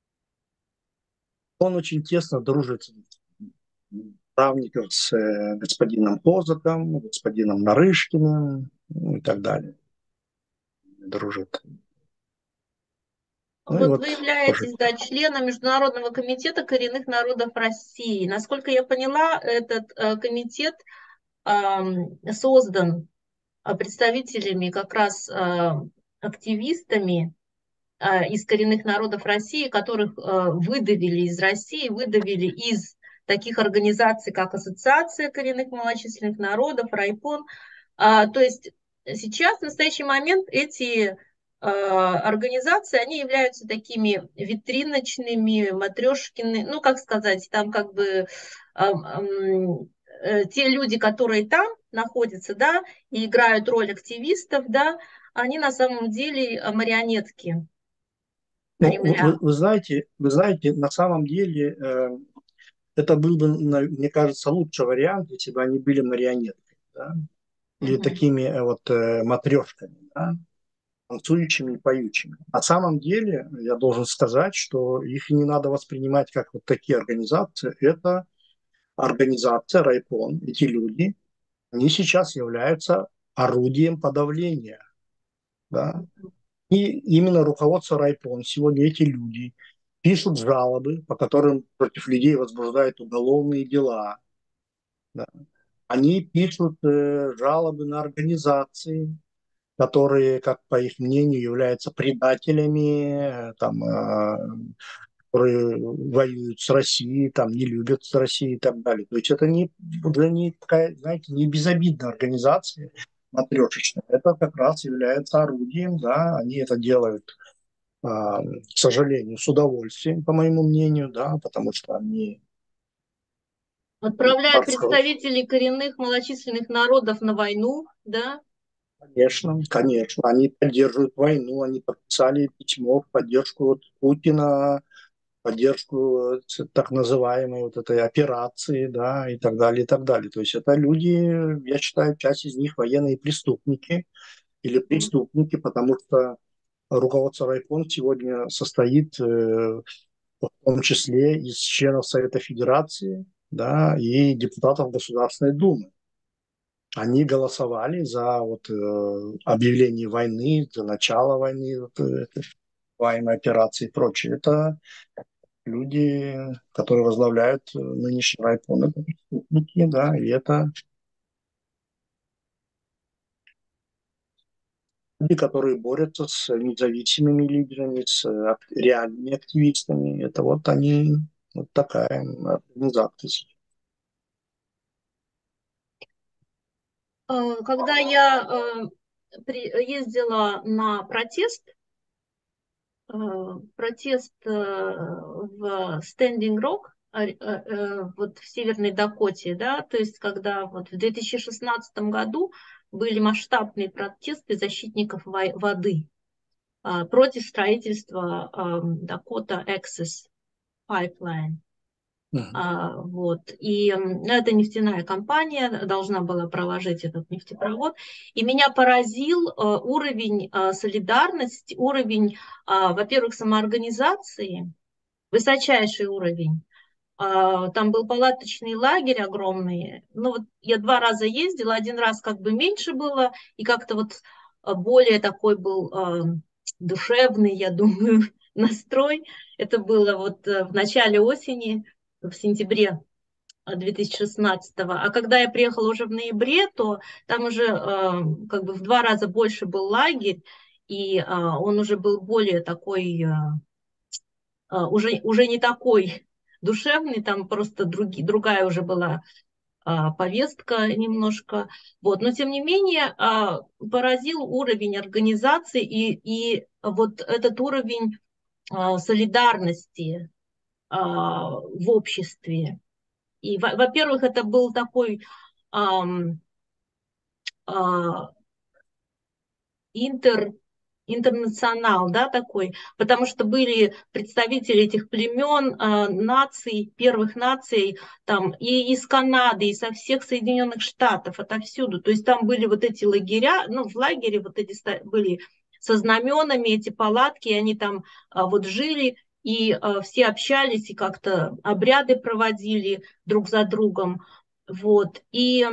он очень тесно дружит с правников, с э, господином Козаком, господином Нарышкиным, ну, и так далее. Дружит. Ну и Вот вы вот тоже. являетесь, да, членом Международного комитета коренных народов России. Насколько я поняла, этот э, комитет ам, создан а, представителями, как раз а, активистами а, из коренных народов России, которых а, выдавили из России, выдавили из таких организаций, как Ассоциация коренных малочисленных народов, Райпон. А, то есть сейчас, в настоящий момент, эти а, организации, они являются такими витриночными, матрешкины, ну, как сказать, там как бы ам, ам, э, те люди, которые там находятся, да, и играют роль активистов, да, они на самом деле а, марионетки Ну, вы, Кремля. вы знаете, вы знаете, на самом деле э, это был бы, на- мне кажется, лучший вариант, если бы они были марионетками, да? Или Мгм. такими э, вот э, матрешками, да? Танцующими и поющими. На самом деле, я должен сказать, что их не надо воспринимать как вот такие организации. Это организация Райпон. Эти люди, они сейчас являются орудием подавления. Да? И именно руководство Райпон, сегодня эти люди пишут жалобы, по которым против людей возбуждают уголовные дела. Да. Они пишут э, жалобы на организации, которые, как по их мнению, являются предателями, э, там, э, которые воюют с Россией, там, не любят с Россией и так далее. То есть это не, уже не такая, знаете, не безобидная организация матрешечная. Это как раз является орудием, да, они это делают, а, к сожалению, с удовольствием, по моему мнению, да, потому что они, Отправляют так сказать, представителей коренных малочисленных народов на войну, да. конечно, конечно, они поддерживают войну, они подписали письмо в поддержку вот Путина, поддержку э, так называемой вот этой операции, да, и так далее, и так далее. То есть это люди, я считаю, часть из них военные преступники или преступники, потому что руководство Райком сегодня состоит э, в том числе из членов Совета Федерации, да, и депутатов Государственной Думы. Они голосовали за вот, э, объявление войны, за начало войны, вот, э, военной операции и прочее. Это люди, которые возглавляют э, нынешний райком, это преступники, да, и это люди, которые борются с независимыми лидерами, с э, реальными активистами. Это вот они, вот такая организация. Э, Когда я э, при- ездила на протест, э, протест э, в Стендинг Рок, э, э, вот в Северной Дакоте, да, то есть когда вот в две тысячи шестнадцатом году были масштабные протесты защитников вой- воды э, против строительства э, Dakota Access Pipeline. Мгм. А, вот. И м, эта нефтяная компания должна была проложить этот нефтепровод. И меня поразил а, уровень а, солидарности, уровень, а, во-первых, самоорганизации, высочайший уровень. А, там был палаточный лагерь огромный. Ну вот я два раза ездила, один раз как бы меньше было, и как-то вот а, более такой был а, душевный, я думаю, настрой. Это было вот э, в начале осени, в сентябре две тысячи шестнадцатого. А когда я приехала уже в ноябре, то там уже э, как бы в два раза больше был лагерь, и э, он уже был более такой, э, э, уже, уже не такой душевный, там просто други, другая уже была э, повестка немножко. Вот. Но тем не менее э, поразил уровень организации и, и вот этот уровень э, солидарности э, в обществе. И, во- во-первых, это был такой ам, а, интернационал, да, такой, потому что были представители этих племен, э, наций, первых наций, там и из Канады, и со всех Соединенных Штатов, отовсюду. То есть там были вот эти лагеря, ну, в лагере вот эти были со знаменами, эти палатки, и они там а, вот жили, и а, все общались, и как-то обряды проводили друг за другом. Вот. И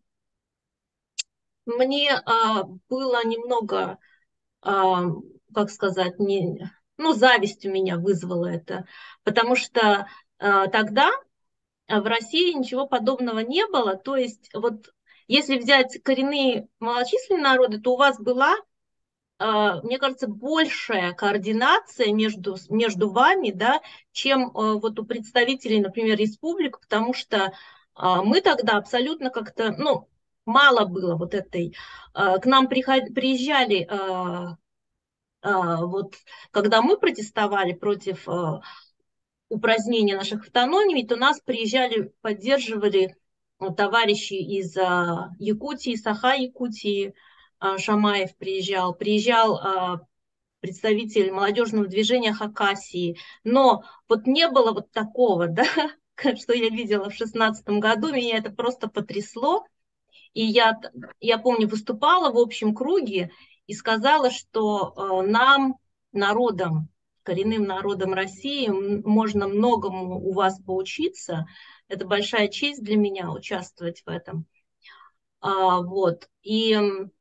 мне а, было немного а, как сказать, не, ну, зависть у меня вызвала это, потому что а, тогда в России ничего подобного не было, то есть вот если взять коренные малочисленные народы, то у вас была, а, мне кажется, большая координация между, между вами, да, чем а, вот у представителей, например, республик, потому что а, мы тогда абсолютно как-то, ну, мало было вот этой, а, к нам приход, приезжали а, а, вот когда мы протестовали против а, упразднения наших автономий, то нас приезжали, поддерживали а, товарищи из а, Якутии, Саха-Якутии, а, Шамаев приезжал, приезжал а, представитель молодежного движения Хакасии, но вот не было вот такого, да, что я видела в шестнадцатом году, меня это просто потрясло. И я, я помню, выступала в общем круге и сказала, что э, нам, народам, коренным народам России, можно многому у вас поучиться. Это большая честь для меня участвовать в этом. А, вот. И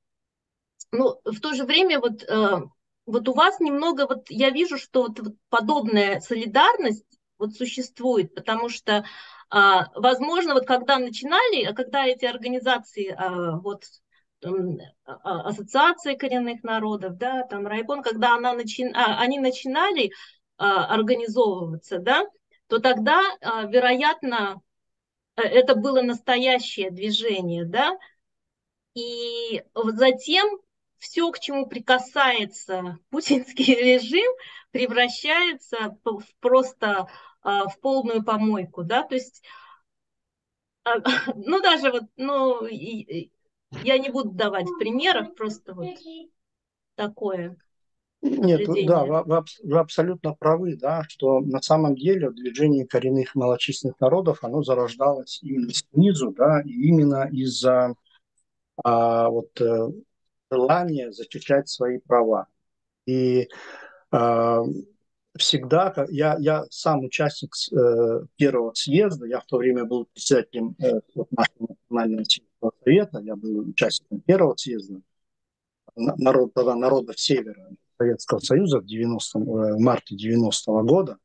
ну, в то же время вот, э, вот у вас немного, вот я вижу, что вот, вот подобная солидарность вот существует, потому что, а, возможно, вот когда начинали, а когда эти организации, а, вот м, а- ассоциации коренных народов, да, там райком, когда она начи... а, они начинали а, организовываться, да, то тогда, а, вероятно, э, это было настоящее движение, да, и вот затем все, к чему прикасается путинский режим, превращается в просто а, в полную помойку, да, то есть, а, ну, даже вот, ну, и- и я не буду давать примеров, просто вот такое Нет, вы- да, наблюдение. вы, вы абс- вы абсолютно правы, да, что на самом деле движение коренных малочисленных народов, оно зарождалось именно снизу, да, и именно из-за а, вот, э, желания защищать свои права. И а, всегда, ка- я, я сам участник с- э, первого съезда, я в то время был председателем э, вот нашего национального сельского совета, я был участником первого съезда на- народ, тогда народов Севера Советского Союза в, девяностом, э, в марте девяностого года.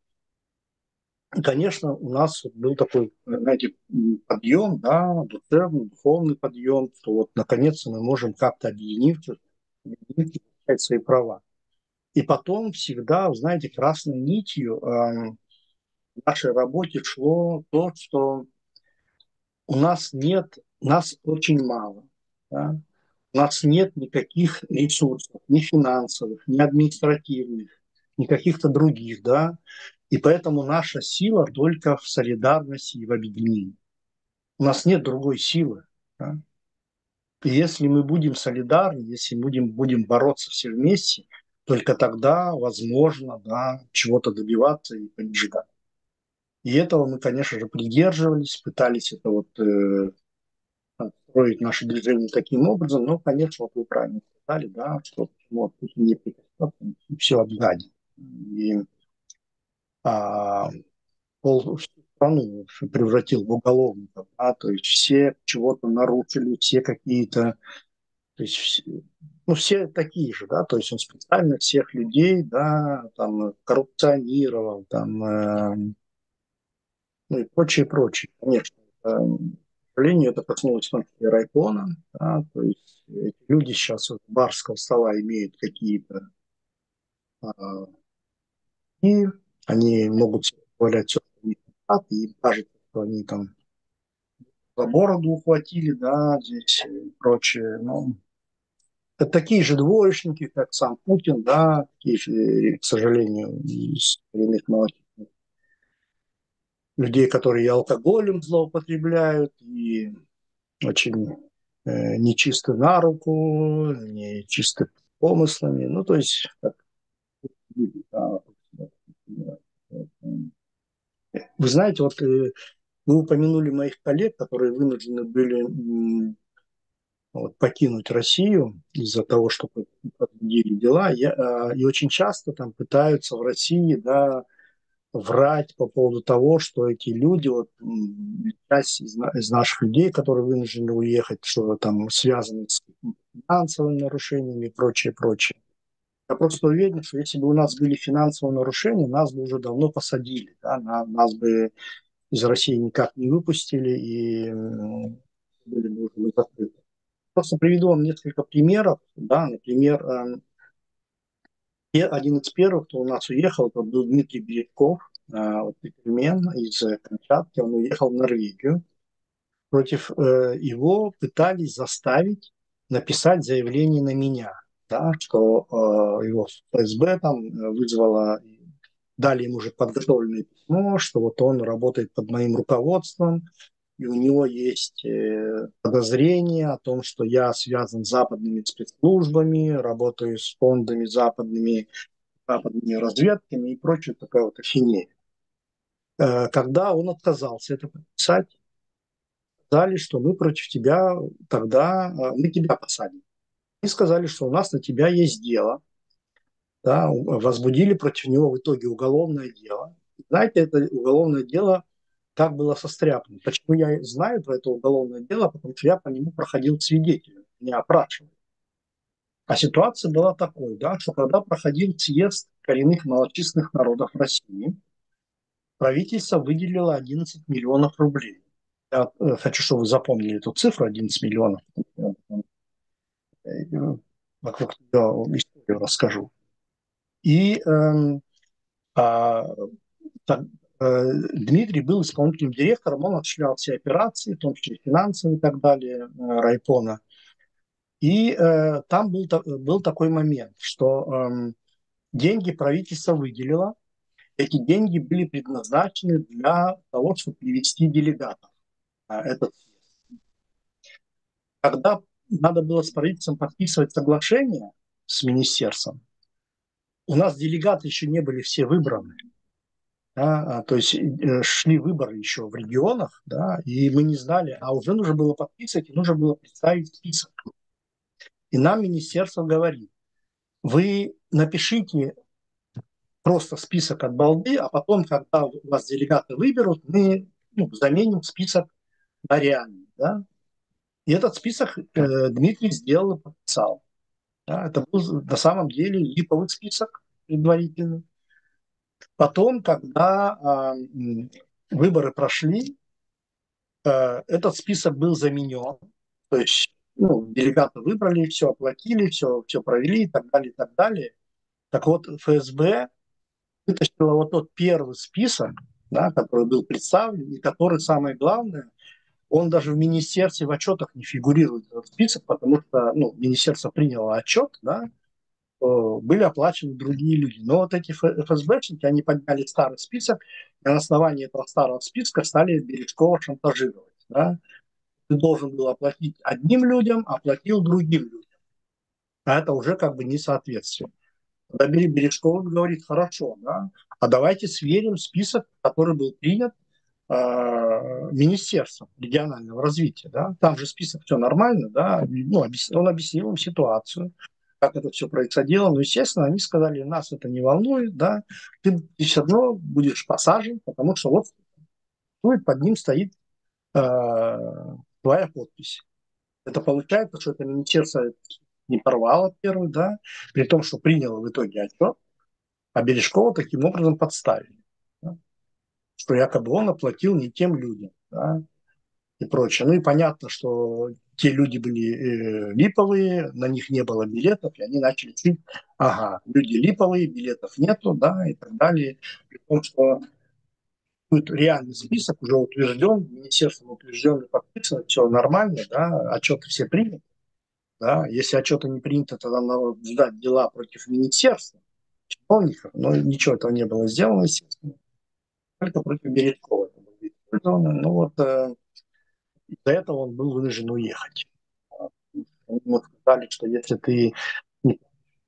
И, конечно, у нас был такой, знаете, подъем, да, душевный, духовный подъем, что вот наконец-то мы можем как-то объединиться, объединиться, защищать свои права. И потом всегда, вы знаете, красной нитью э, в нашей работе шло то, что у нас нет, нас очень мало. Да? У нас нет никаких ресурсов, ни финансовых, ни административных, ни каких-то других, да, и поэтому наша сила только в солидарности и в объединении. У нас нет другой силы. Да? И если мы будем солидарны, если мы будем, будем бороться все вместе, только тогда возможно, да, чего-то добиваться и побеждать. И этого мы, конечно же, придерживались, пытались это вот э, строить наше движение таким образом, но, конечно, вот вы правильно сказали, да, что вот, Путин не прикоснется, и все обгадит. И а, пол всю страну превратил в уголовников, да, то есть все чего-то нарушили, все какие-то, то есть все, ну, все такие же, да, то есть он специально всех людей, да, там, коррупционировал, там, э, ну и прочее, прочее, конечно. Э, к сожалению, это коснулось в том числе и райкона, да, то есть эти люди сейчас от барского стола имеют какие-то а, и они могут себе позволять все, что у них хотят, и им кажется, что они там за бороду ухватили, да, здесь и прочее. Но это такие же двоечники, как сам Путин, да, такие же, к сожалению, из коренных малочисленных людей, которые и алкоголем злоупотребляют, и очень э, нечисты на руку, нечисты помыслами. Ну, то есть, как люди, да. Вы знаете, вот э, вы упомянули моих коллег, которые вынуждены были м, вот, покинуть Россию из-за того, что подводили дела. Я, а, и очень часто там пытаются в России, да, врать по поводу того, что эти люди, вот, м, часть из, на- из наших людей, которые вынуждены уехать, что там связаны с финансовыми нарушениями и прочее, прочее. Я просто уверен, что если бы у нас были финансовые нарушения, нас бы уже давно посадили, да, на- нас бы из России никак не выпустили и м, были бы уже закрыты. Просто приведу вам несколько примеров. Да, например, эм, один из первых, кто у нас уехал, это был Дмитрий Беляков, э, вот, джентльмен из э, Камчатки. Он уехал в Норвегию. Против э, его пытались заставить написать заявление на меня, да, что э, его эф эс бэ там э, вызвало, дали ему уже подготовленное письмо, что вот он работает под моим руководством, и у него есть э, подозрение о том, что я связан с западными спецслужбами, работаю с фондами западными, западными разведками и прочее, такая вот ахинея. Э, когда он отказался это подписать, сказали, что мы против тебя тогда, э, мы тебя посадим. И сказали, что у нас на тебя есть дело, да, возбудили против него в итоге уголовное дело. Знаете, это уголовное дело как было состряпано. Почему я знаю про это уголовное дело? Потому что я по нему проходил свидетелем, меня опрашивали. А ситуация была такой, да, что когда проходил съезд коренных малочисленных народов России, правительство выделило одиннадцать миллионов рублей. Я э, хочу, чтобы вы запомнили эту цифру, одиннадцать миллионов. Э, Вокруг нее историю расскажу. И эм, а, так, э, Дмитрий был исполнительным директором, он осуществлял все операции, в том числе финансовые и так далее, э, райкона. И э, там был, был такой момент, что э, деньги правительство выделило, эти деньги были предназначены для того, чтобы привести делегатов. А этот, когда надо было с правительством подписывать соглашение с министерством, у нас делегаты еще не были все выбраны. Да, а, то есть э, шли выборы еще в регионах, да, и мы не знали, а уже нужно было подписывать, и нужно было представить список. И нам министерство говорит, вы напишите просто список от балды, а потом, когда у вас делегаты выберут, мы ну, заменим список на реальный. Да? И этот список э, Дмитрий сделал и подписал. Да? Это был на самом деле липовый список предварительный. Потом, когда э, выборы прошли, э, этот список был заменен. То есть ну, делегаты выбрали, все оплатили, все, все провели и так далее, и так далее. Так вот, эф эс бэ вытащила вот тот первый список, да, который был представлен, и который, самое главное, он даже в министерстве в отчетах не фигурирует, этот список, потому что ну, министерство приняло отчет, да, были оплачены другие люди. Но вот эти эф эс бэшники, они подняли старый список, и на основании этого старого списка стали Бережкова шантажировать. Да. Ты должен был оплатить одним людям, а оплатил другим людям. А это уже как бы несоответствие. Тогда Бережкова говорит, хорошо, да, а давайте сверим список, который был принят э, Министерством регионального развития. Да. Там же список, все нормально, да, ну, объяс... он объяснил им ситуацию, как это все происходило. Но, естественно, они сказали, нас это не волнует, да, ты, ты все равно будешь посажен, потому что вот под ним стоит э, твоя подпись. Это получается, что это министерство не порвало первый, да, при том, что приняло в итоге отчет, а Бережкова таким образом подставили, да, что якобы он оплатил не тем людям, да, и прочее. Ну и понятно, что те люди были э, липовые, на них не было билетов, и они начали чуть, ага, люди липовые, билетов нету, да, и так далее. При том, что будет реальный список уже утвержден, министерством утвержден и подписан, все нормально, да, отчеты все приняты. Да? Если отчеты не приняты, тогда надо ждать дела против министерства, чиновников, но ничего этого не было сделано, естественно. Только против Бережкова это было использовано. Ну вот э, из-за этого он был вынужден уехать. Ему сказали, что если ты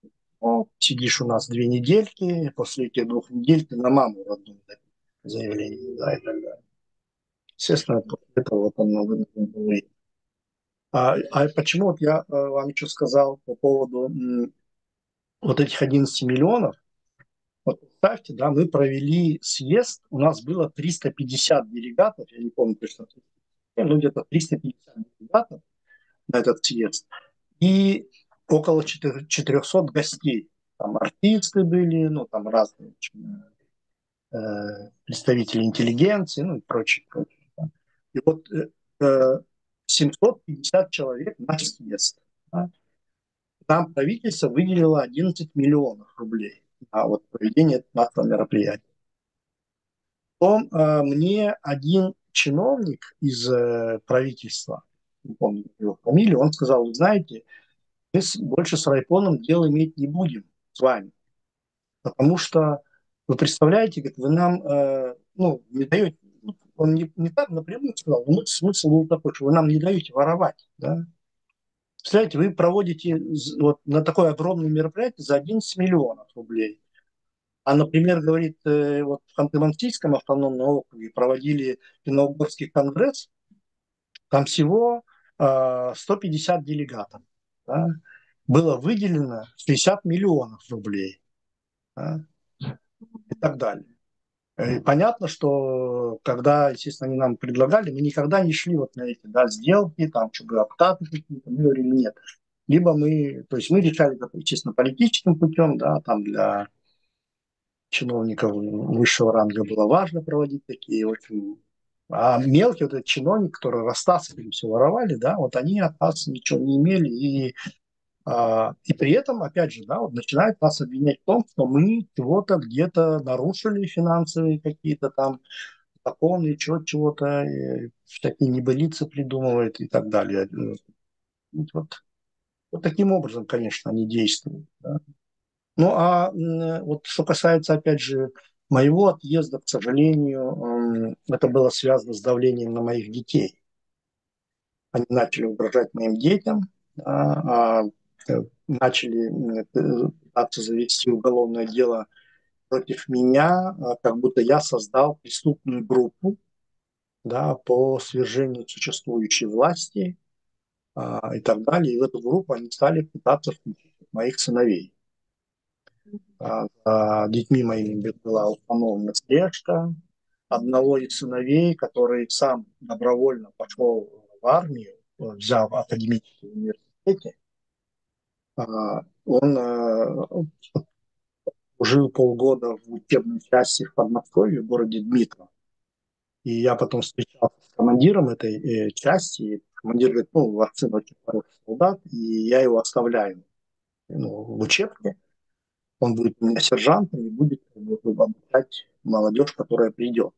О, сидишь у нас две недельки, после этих двух недель ты на маму родную заявление, да, и так далее. Естественно, после этого вот оно вынужден был выйти. А, а почему вот я э, вам еще сказал по поводу м, вот этих одиннадцати миллионов? Вот представьте, да, мы провели съезд, у нас было триста пятьдесят делегатов, я не помню точно, ну где-то триста пятьдесят делегатов на этот съезд, и около четырехсот гостей. Там артисты были, ну там разные э, представители интеллигенции, ну и прочее, прочее. Да. И вот э, семьсот пятьдесят человек на съезд. Да. Нам правительство выделило одиннадцать миллионов рублей на вот проведение этого мероприятия. Потом э, мне один чиновник из э, правительства, не помню его фамилию, он сказал: вы знаете, мы с, больше с райфоном дел иметь не будем с вами, потому что, вы представляете, говорит, вы нам э, ну, не даете, ну, он не, не так напрямую сказал, но смысл был такой, что вы нам не даете воровать. Да? Представляете, вы проводите вот, на такое огромное мероприятие за одиннадцать миллионов рублей. А, например, говорит, э, вот в Ханты-Мансийском автономном округе проводили Финно-Угорский конгресс, там всего э, сто пятьдесят делегатов. Да? Было выделено шестьдесят миллионов рублей, да? И так далее. И понятно, что когда, естественно, они нам предлагали, мы никогда не шли вот на эти, да, сделки, там, чтобы обкаты какие-то, мы говорили нет. Либо мы, то есть мы решали, естественно, политическим путем, да, там для чиновников высшего ранга было важно проводить такие, в общем, а мелкий вот этот чиновник, который Ростасовым все воровали, да, вот они от нас ничего не имели, и, а, и при этом, опять же, да, вот начинают нас обвинять в том, что мы чего-то где-то нарушили финансовые какие-то там законы, чего- чего-то, и всякие небылицы придумывают и так далее. Вот, вот таким образом, конечно, они действуют. Да. Ну, а вот что касается, опять же, моего отъезда, к сожалению, это было связано с давлением на моих детей. Они начали угрожать моим детям, а, а, начали пытаться завести уголовное дело против меня, а, как будто я создал преступную группу, да, по свержению существующей власти а, и так далее. И в эту группу они стали пытаться включить моих сыновей. А, за детьми моими была установлена слежка. Одного из сыновей, который сам добровольно пошел в армию, взяв академический университет, а, он а, жил полгода в учебной части в Подмосковье, в городе Дмитрово. И я потом встречался с командиром этой э, части. Командир говорит, ну, у вас сын очень хороший солдат, и я его оставляю ну, в учебке. Он будет у меня сержантом и будет обучать молодежь, которая придет.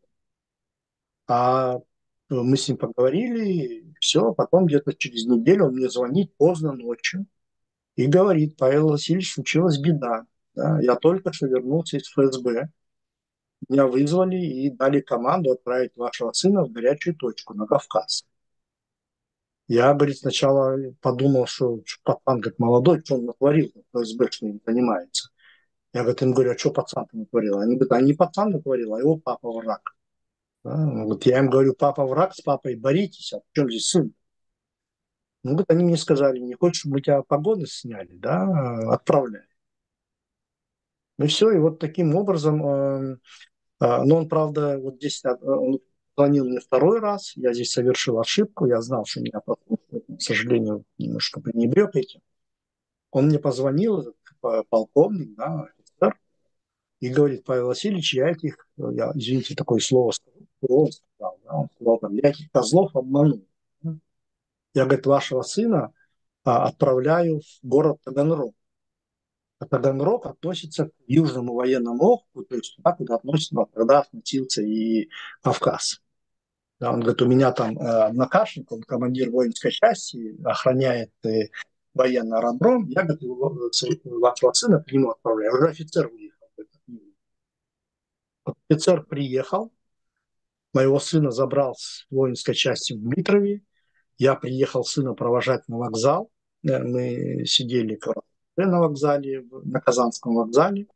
А мы с ним поговорили, все, потом где-то через неделю он мне звонит поздно ночью и говорит: Павел Васильевич, случилась беда. Да, я только что вернулся из эф эс бэ. Меня вызвали и дали команду отправить вашего сына в горячую точку на Кавказ. Я, говорит, сначала подумал, что, что пацан, говорит, молодой, что он натворил в эф эс бэ, что им занимается. Я, говорит, им говорю, а что пацан натворил? Они говорят, а не пацан натворил, а его папа враг. Да? Вот я им говорю, папа враг, с папой боритесь, а в чем здесь сын? Ну, говорит, они мне сказали, не хочешь, чтобы мы тебя погоны сняли, да, отправляй. Ну все, и вот таким образом, э, э, но он, правда, вот здесь э, он звонил мне второй раз, я здесь совершил ошибку, я знал, что меня, к сожалению, немножко пренебрег этим. Он мне позвонил, этот полковник, да, офицер, и говорит, Павел Васильевич, я этих, я, извините, такое слово скажу, он сказал, да, он сказал, там, я этих козлов обманул. Я, говорит, вашего сына а, отправляю в город Таганрог. А Таганрог относится к Южному военному округу, то есть туда, куда относится, ну, тогда относился и Кавказ. Да, он говорит, у меня там э, однокашник, он командир воинской части, охраняет э, военный аэродром. Я, говорит, его, вашего сына к нему отправляю. Уже офицер уехал. Офицер приехал, моего сына забрал с воинской части в Дмитрове. Я приехал сына провожать на вокзал. Мы сидели на вокзале, на Казанском вокзале.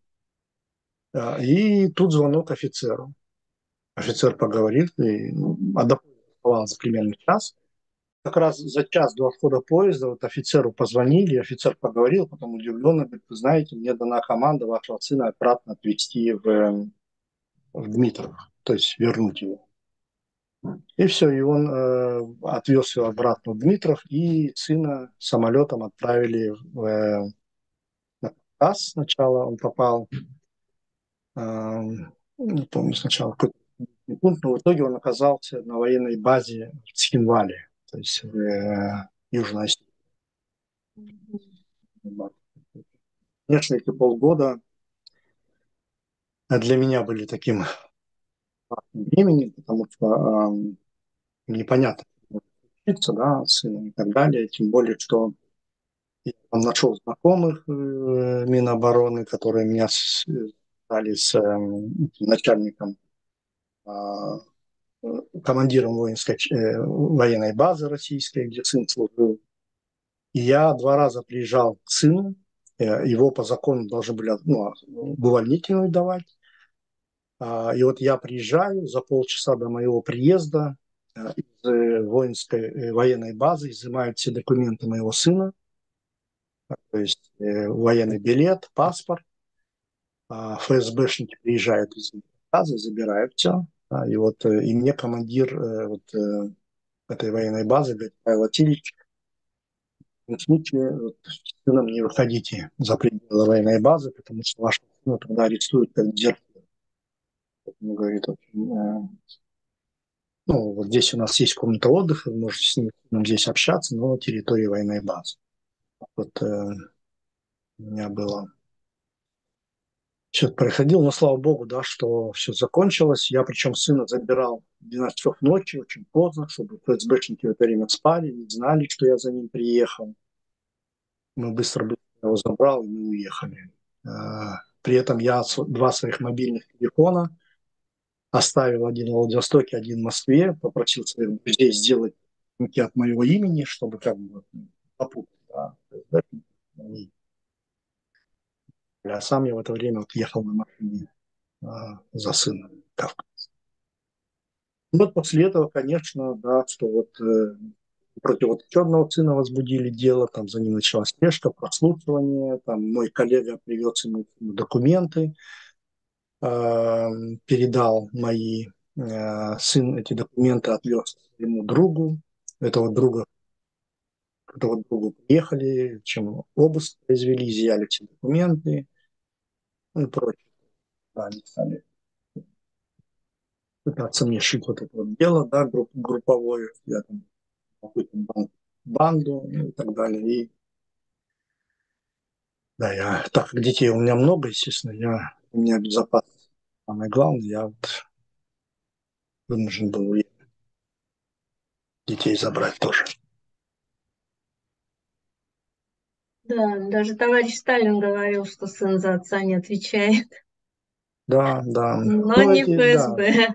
И тут звонок офицеру. Офицер поговорит, и а до поезда оставалось примерно час. Как раз за час до отхода поезда вот офицеру позвонили, офицер поговорил, потом удивленно говорит: вы знаете, мне дана команда вашего сына обратно отвезти в, в Дмитров, то есть вернуть его. И все, и он э, отвез его обратно в Дмитров, и сына самолетом отправили в, э, на Кавказ. Сначала он попал, э, не помню сначала какой пункт, но в итоге он оказался на военной базе в Цхинвале, то есть в э, Южной Осетии. Конечно, эти полгода для меня были таким временем, потому что э, непонятно, что случится, да, с сыном и так далее, тем более, что я там нашел знакомых э, Минобороны, которые меня стали с э, начальником, э, командиром воинской, э, военной базы российской, где сын служил. И я два раза приезжал к сыну, э, его по закону должны были ну, увольнительную давать. А, и вот я приезжаю за полчаса до моего приезда э, из э, воинской э, военной базы, изымают все документы моего сына, то есть э, военный билет, паспорт. А ФСБшники приезжают из базы, забирают все. А, и вот э, и мне командир э, вот, э, этой военной базы говорит: Павел Васильевич, в этом случае вот, с сыном не выходите за пределы военной базы, потому что вашего сына тогда арестуют как дезертира. Он говорит: ну, вот здесь у нас есть комната отдыха, вы можете с ним здесь общаться, но на территории военной базы. Вот э, у меня было... Все это происходило, но слава богу, да, что все закончилось. Я причем сына забирал в двенадцать часов ночи, очень поздно, чтобы ФСБшники в это время спали, не знали, что я за ним приехал. Мы быстро-быстро его забрал, и мы уехали. При этом я два своих мобильных телефона оставил: один в Владивостоке, один в Москве, попросил своих друзей сделать снимки от моего имени, чтобы как бы попутать. Да. А сам я в это время вот ехал на машине а, за сыном. Вот после этого, конечно, да, что вот э, против вот еще одного сына возбудили дело, там за ним началась слежка, прослушивание, там мой коллега привез ему документы, э, передал мои, э, сын эти документы отвез своему другу, этого друга, к этому другу приехали, чем обыск произвели, изъяли все документы, ну и прочее. Да, они стали пытаться мне шить вот это вот дело, да, групп, групповое, я там какую-то банду, ну, и так далее. И да, я, так как детей у меня много, естественно, я, у меня безопасность самое главное, я вот вынужден был детей забрать тоже. Да, даже товарищ Сталин говорил, что сын за отца не отвечает. Да, да. Но Ну, не эти, да, ФСБ.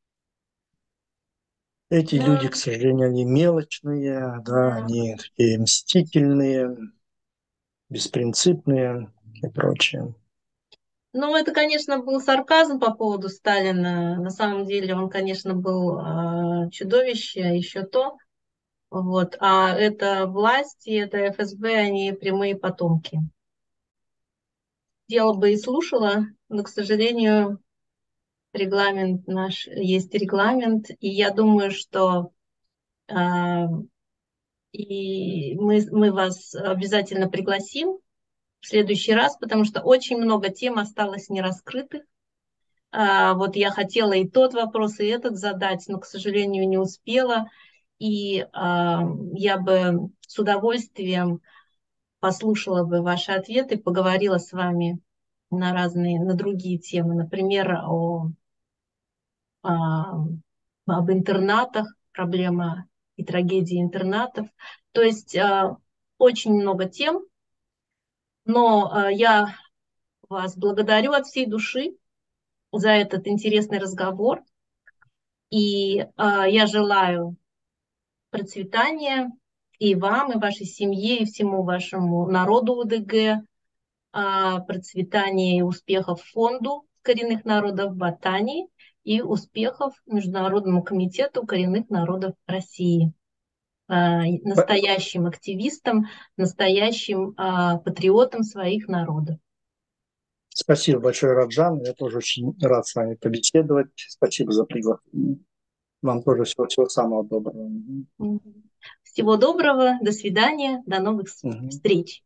эти люди, Но, к сожалению, они мелочные, да, да. они такие мстительные, беспринципные и прочее. Ну, это, конечно, был сарказм по поводу Сталина. На самом деле он, конечно, был э, чудовище, еще то. Вот. А это власть и это ФСБ, они прямые потомки. Дело бы и слушала, но, к сожалению, регламент наш есть регламент. И я думаю, что э, и мы, мы вас обязательно пригласим в следующий раз, потому что очень много тем осталось нераскрытых. А, вот я хотела и тот вопрос, и этот задать, но, к сожалению, не успела. И а, я бы с удовольствием послушала бы ваши ответы, поговорила с вами на разные, на другие темы, например, о, а, об интернатах, проблема и трагедии интернатов. То есть а, очень много тем, но а, я вас благодарю от всей души за этот интересный разговор. И э, я желаю процветания и вам, и вашей семье, и всему вашему народу УДГ. процветания и успехов Фонду коренных народов Ботании и успехов Международному комитету коренных народов России. Настоящим активистом, настоящим патриотом своих народов. Спасибо большое, Раджана. Я тоже очень рад с вами побеседовать. Спасибо за приглашение. Вам тоже всего, всего самого доброго. Всего доброго, до свидания, до новых Угу. встреч.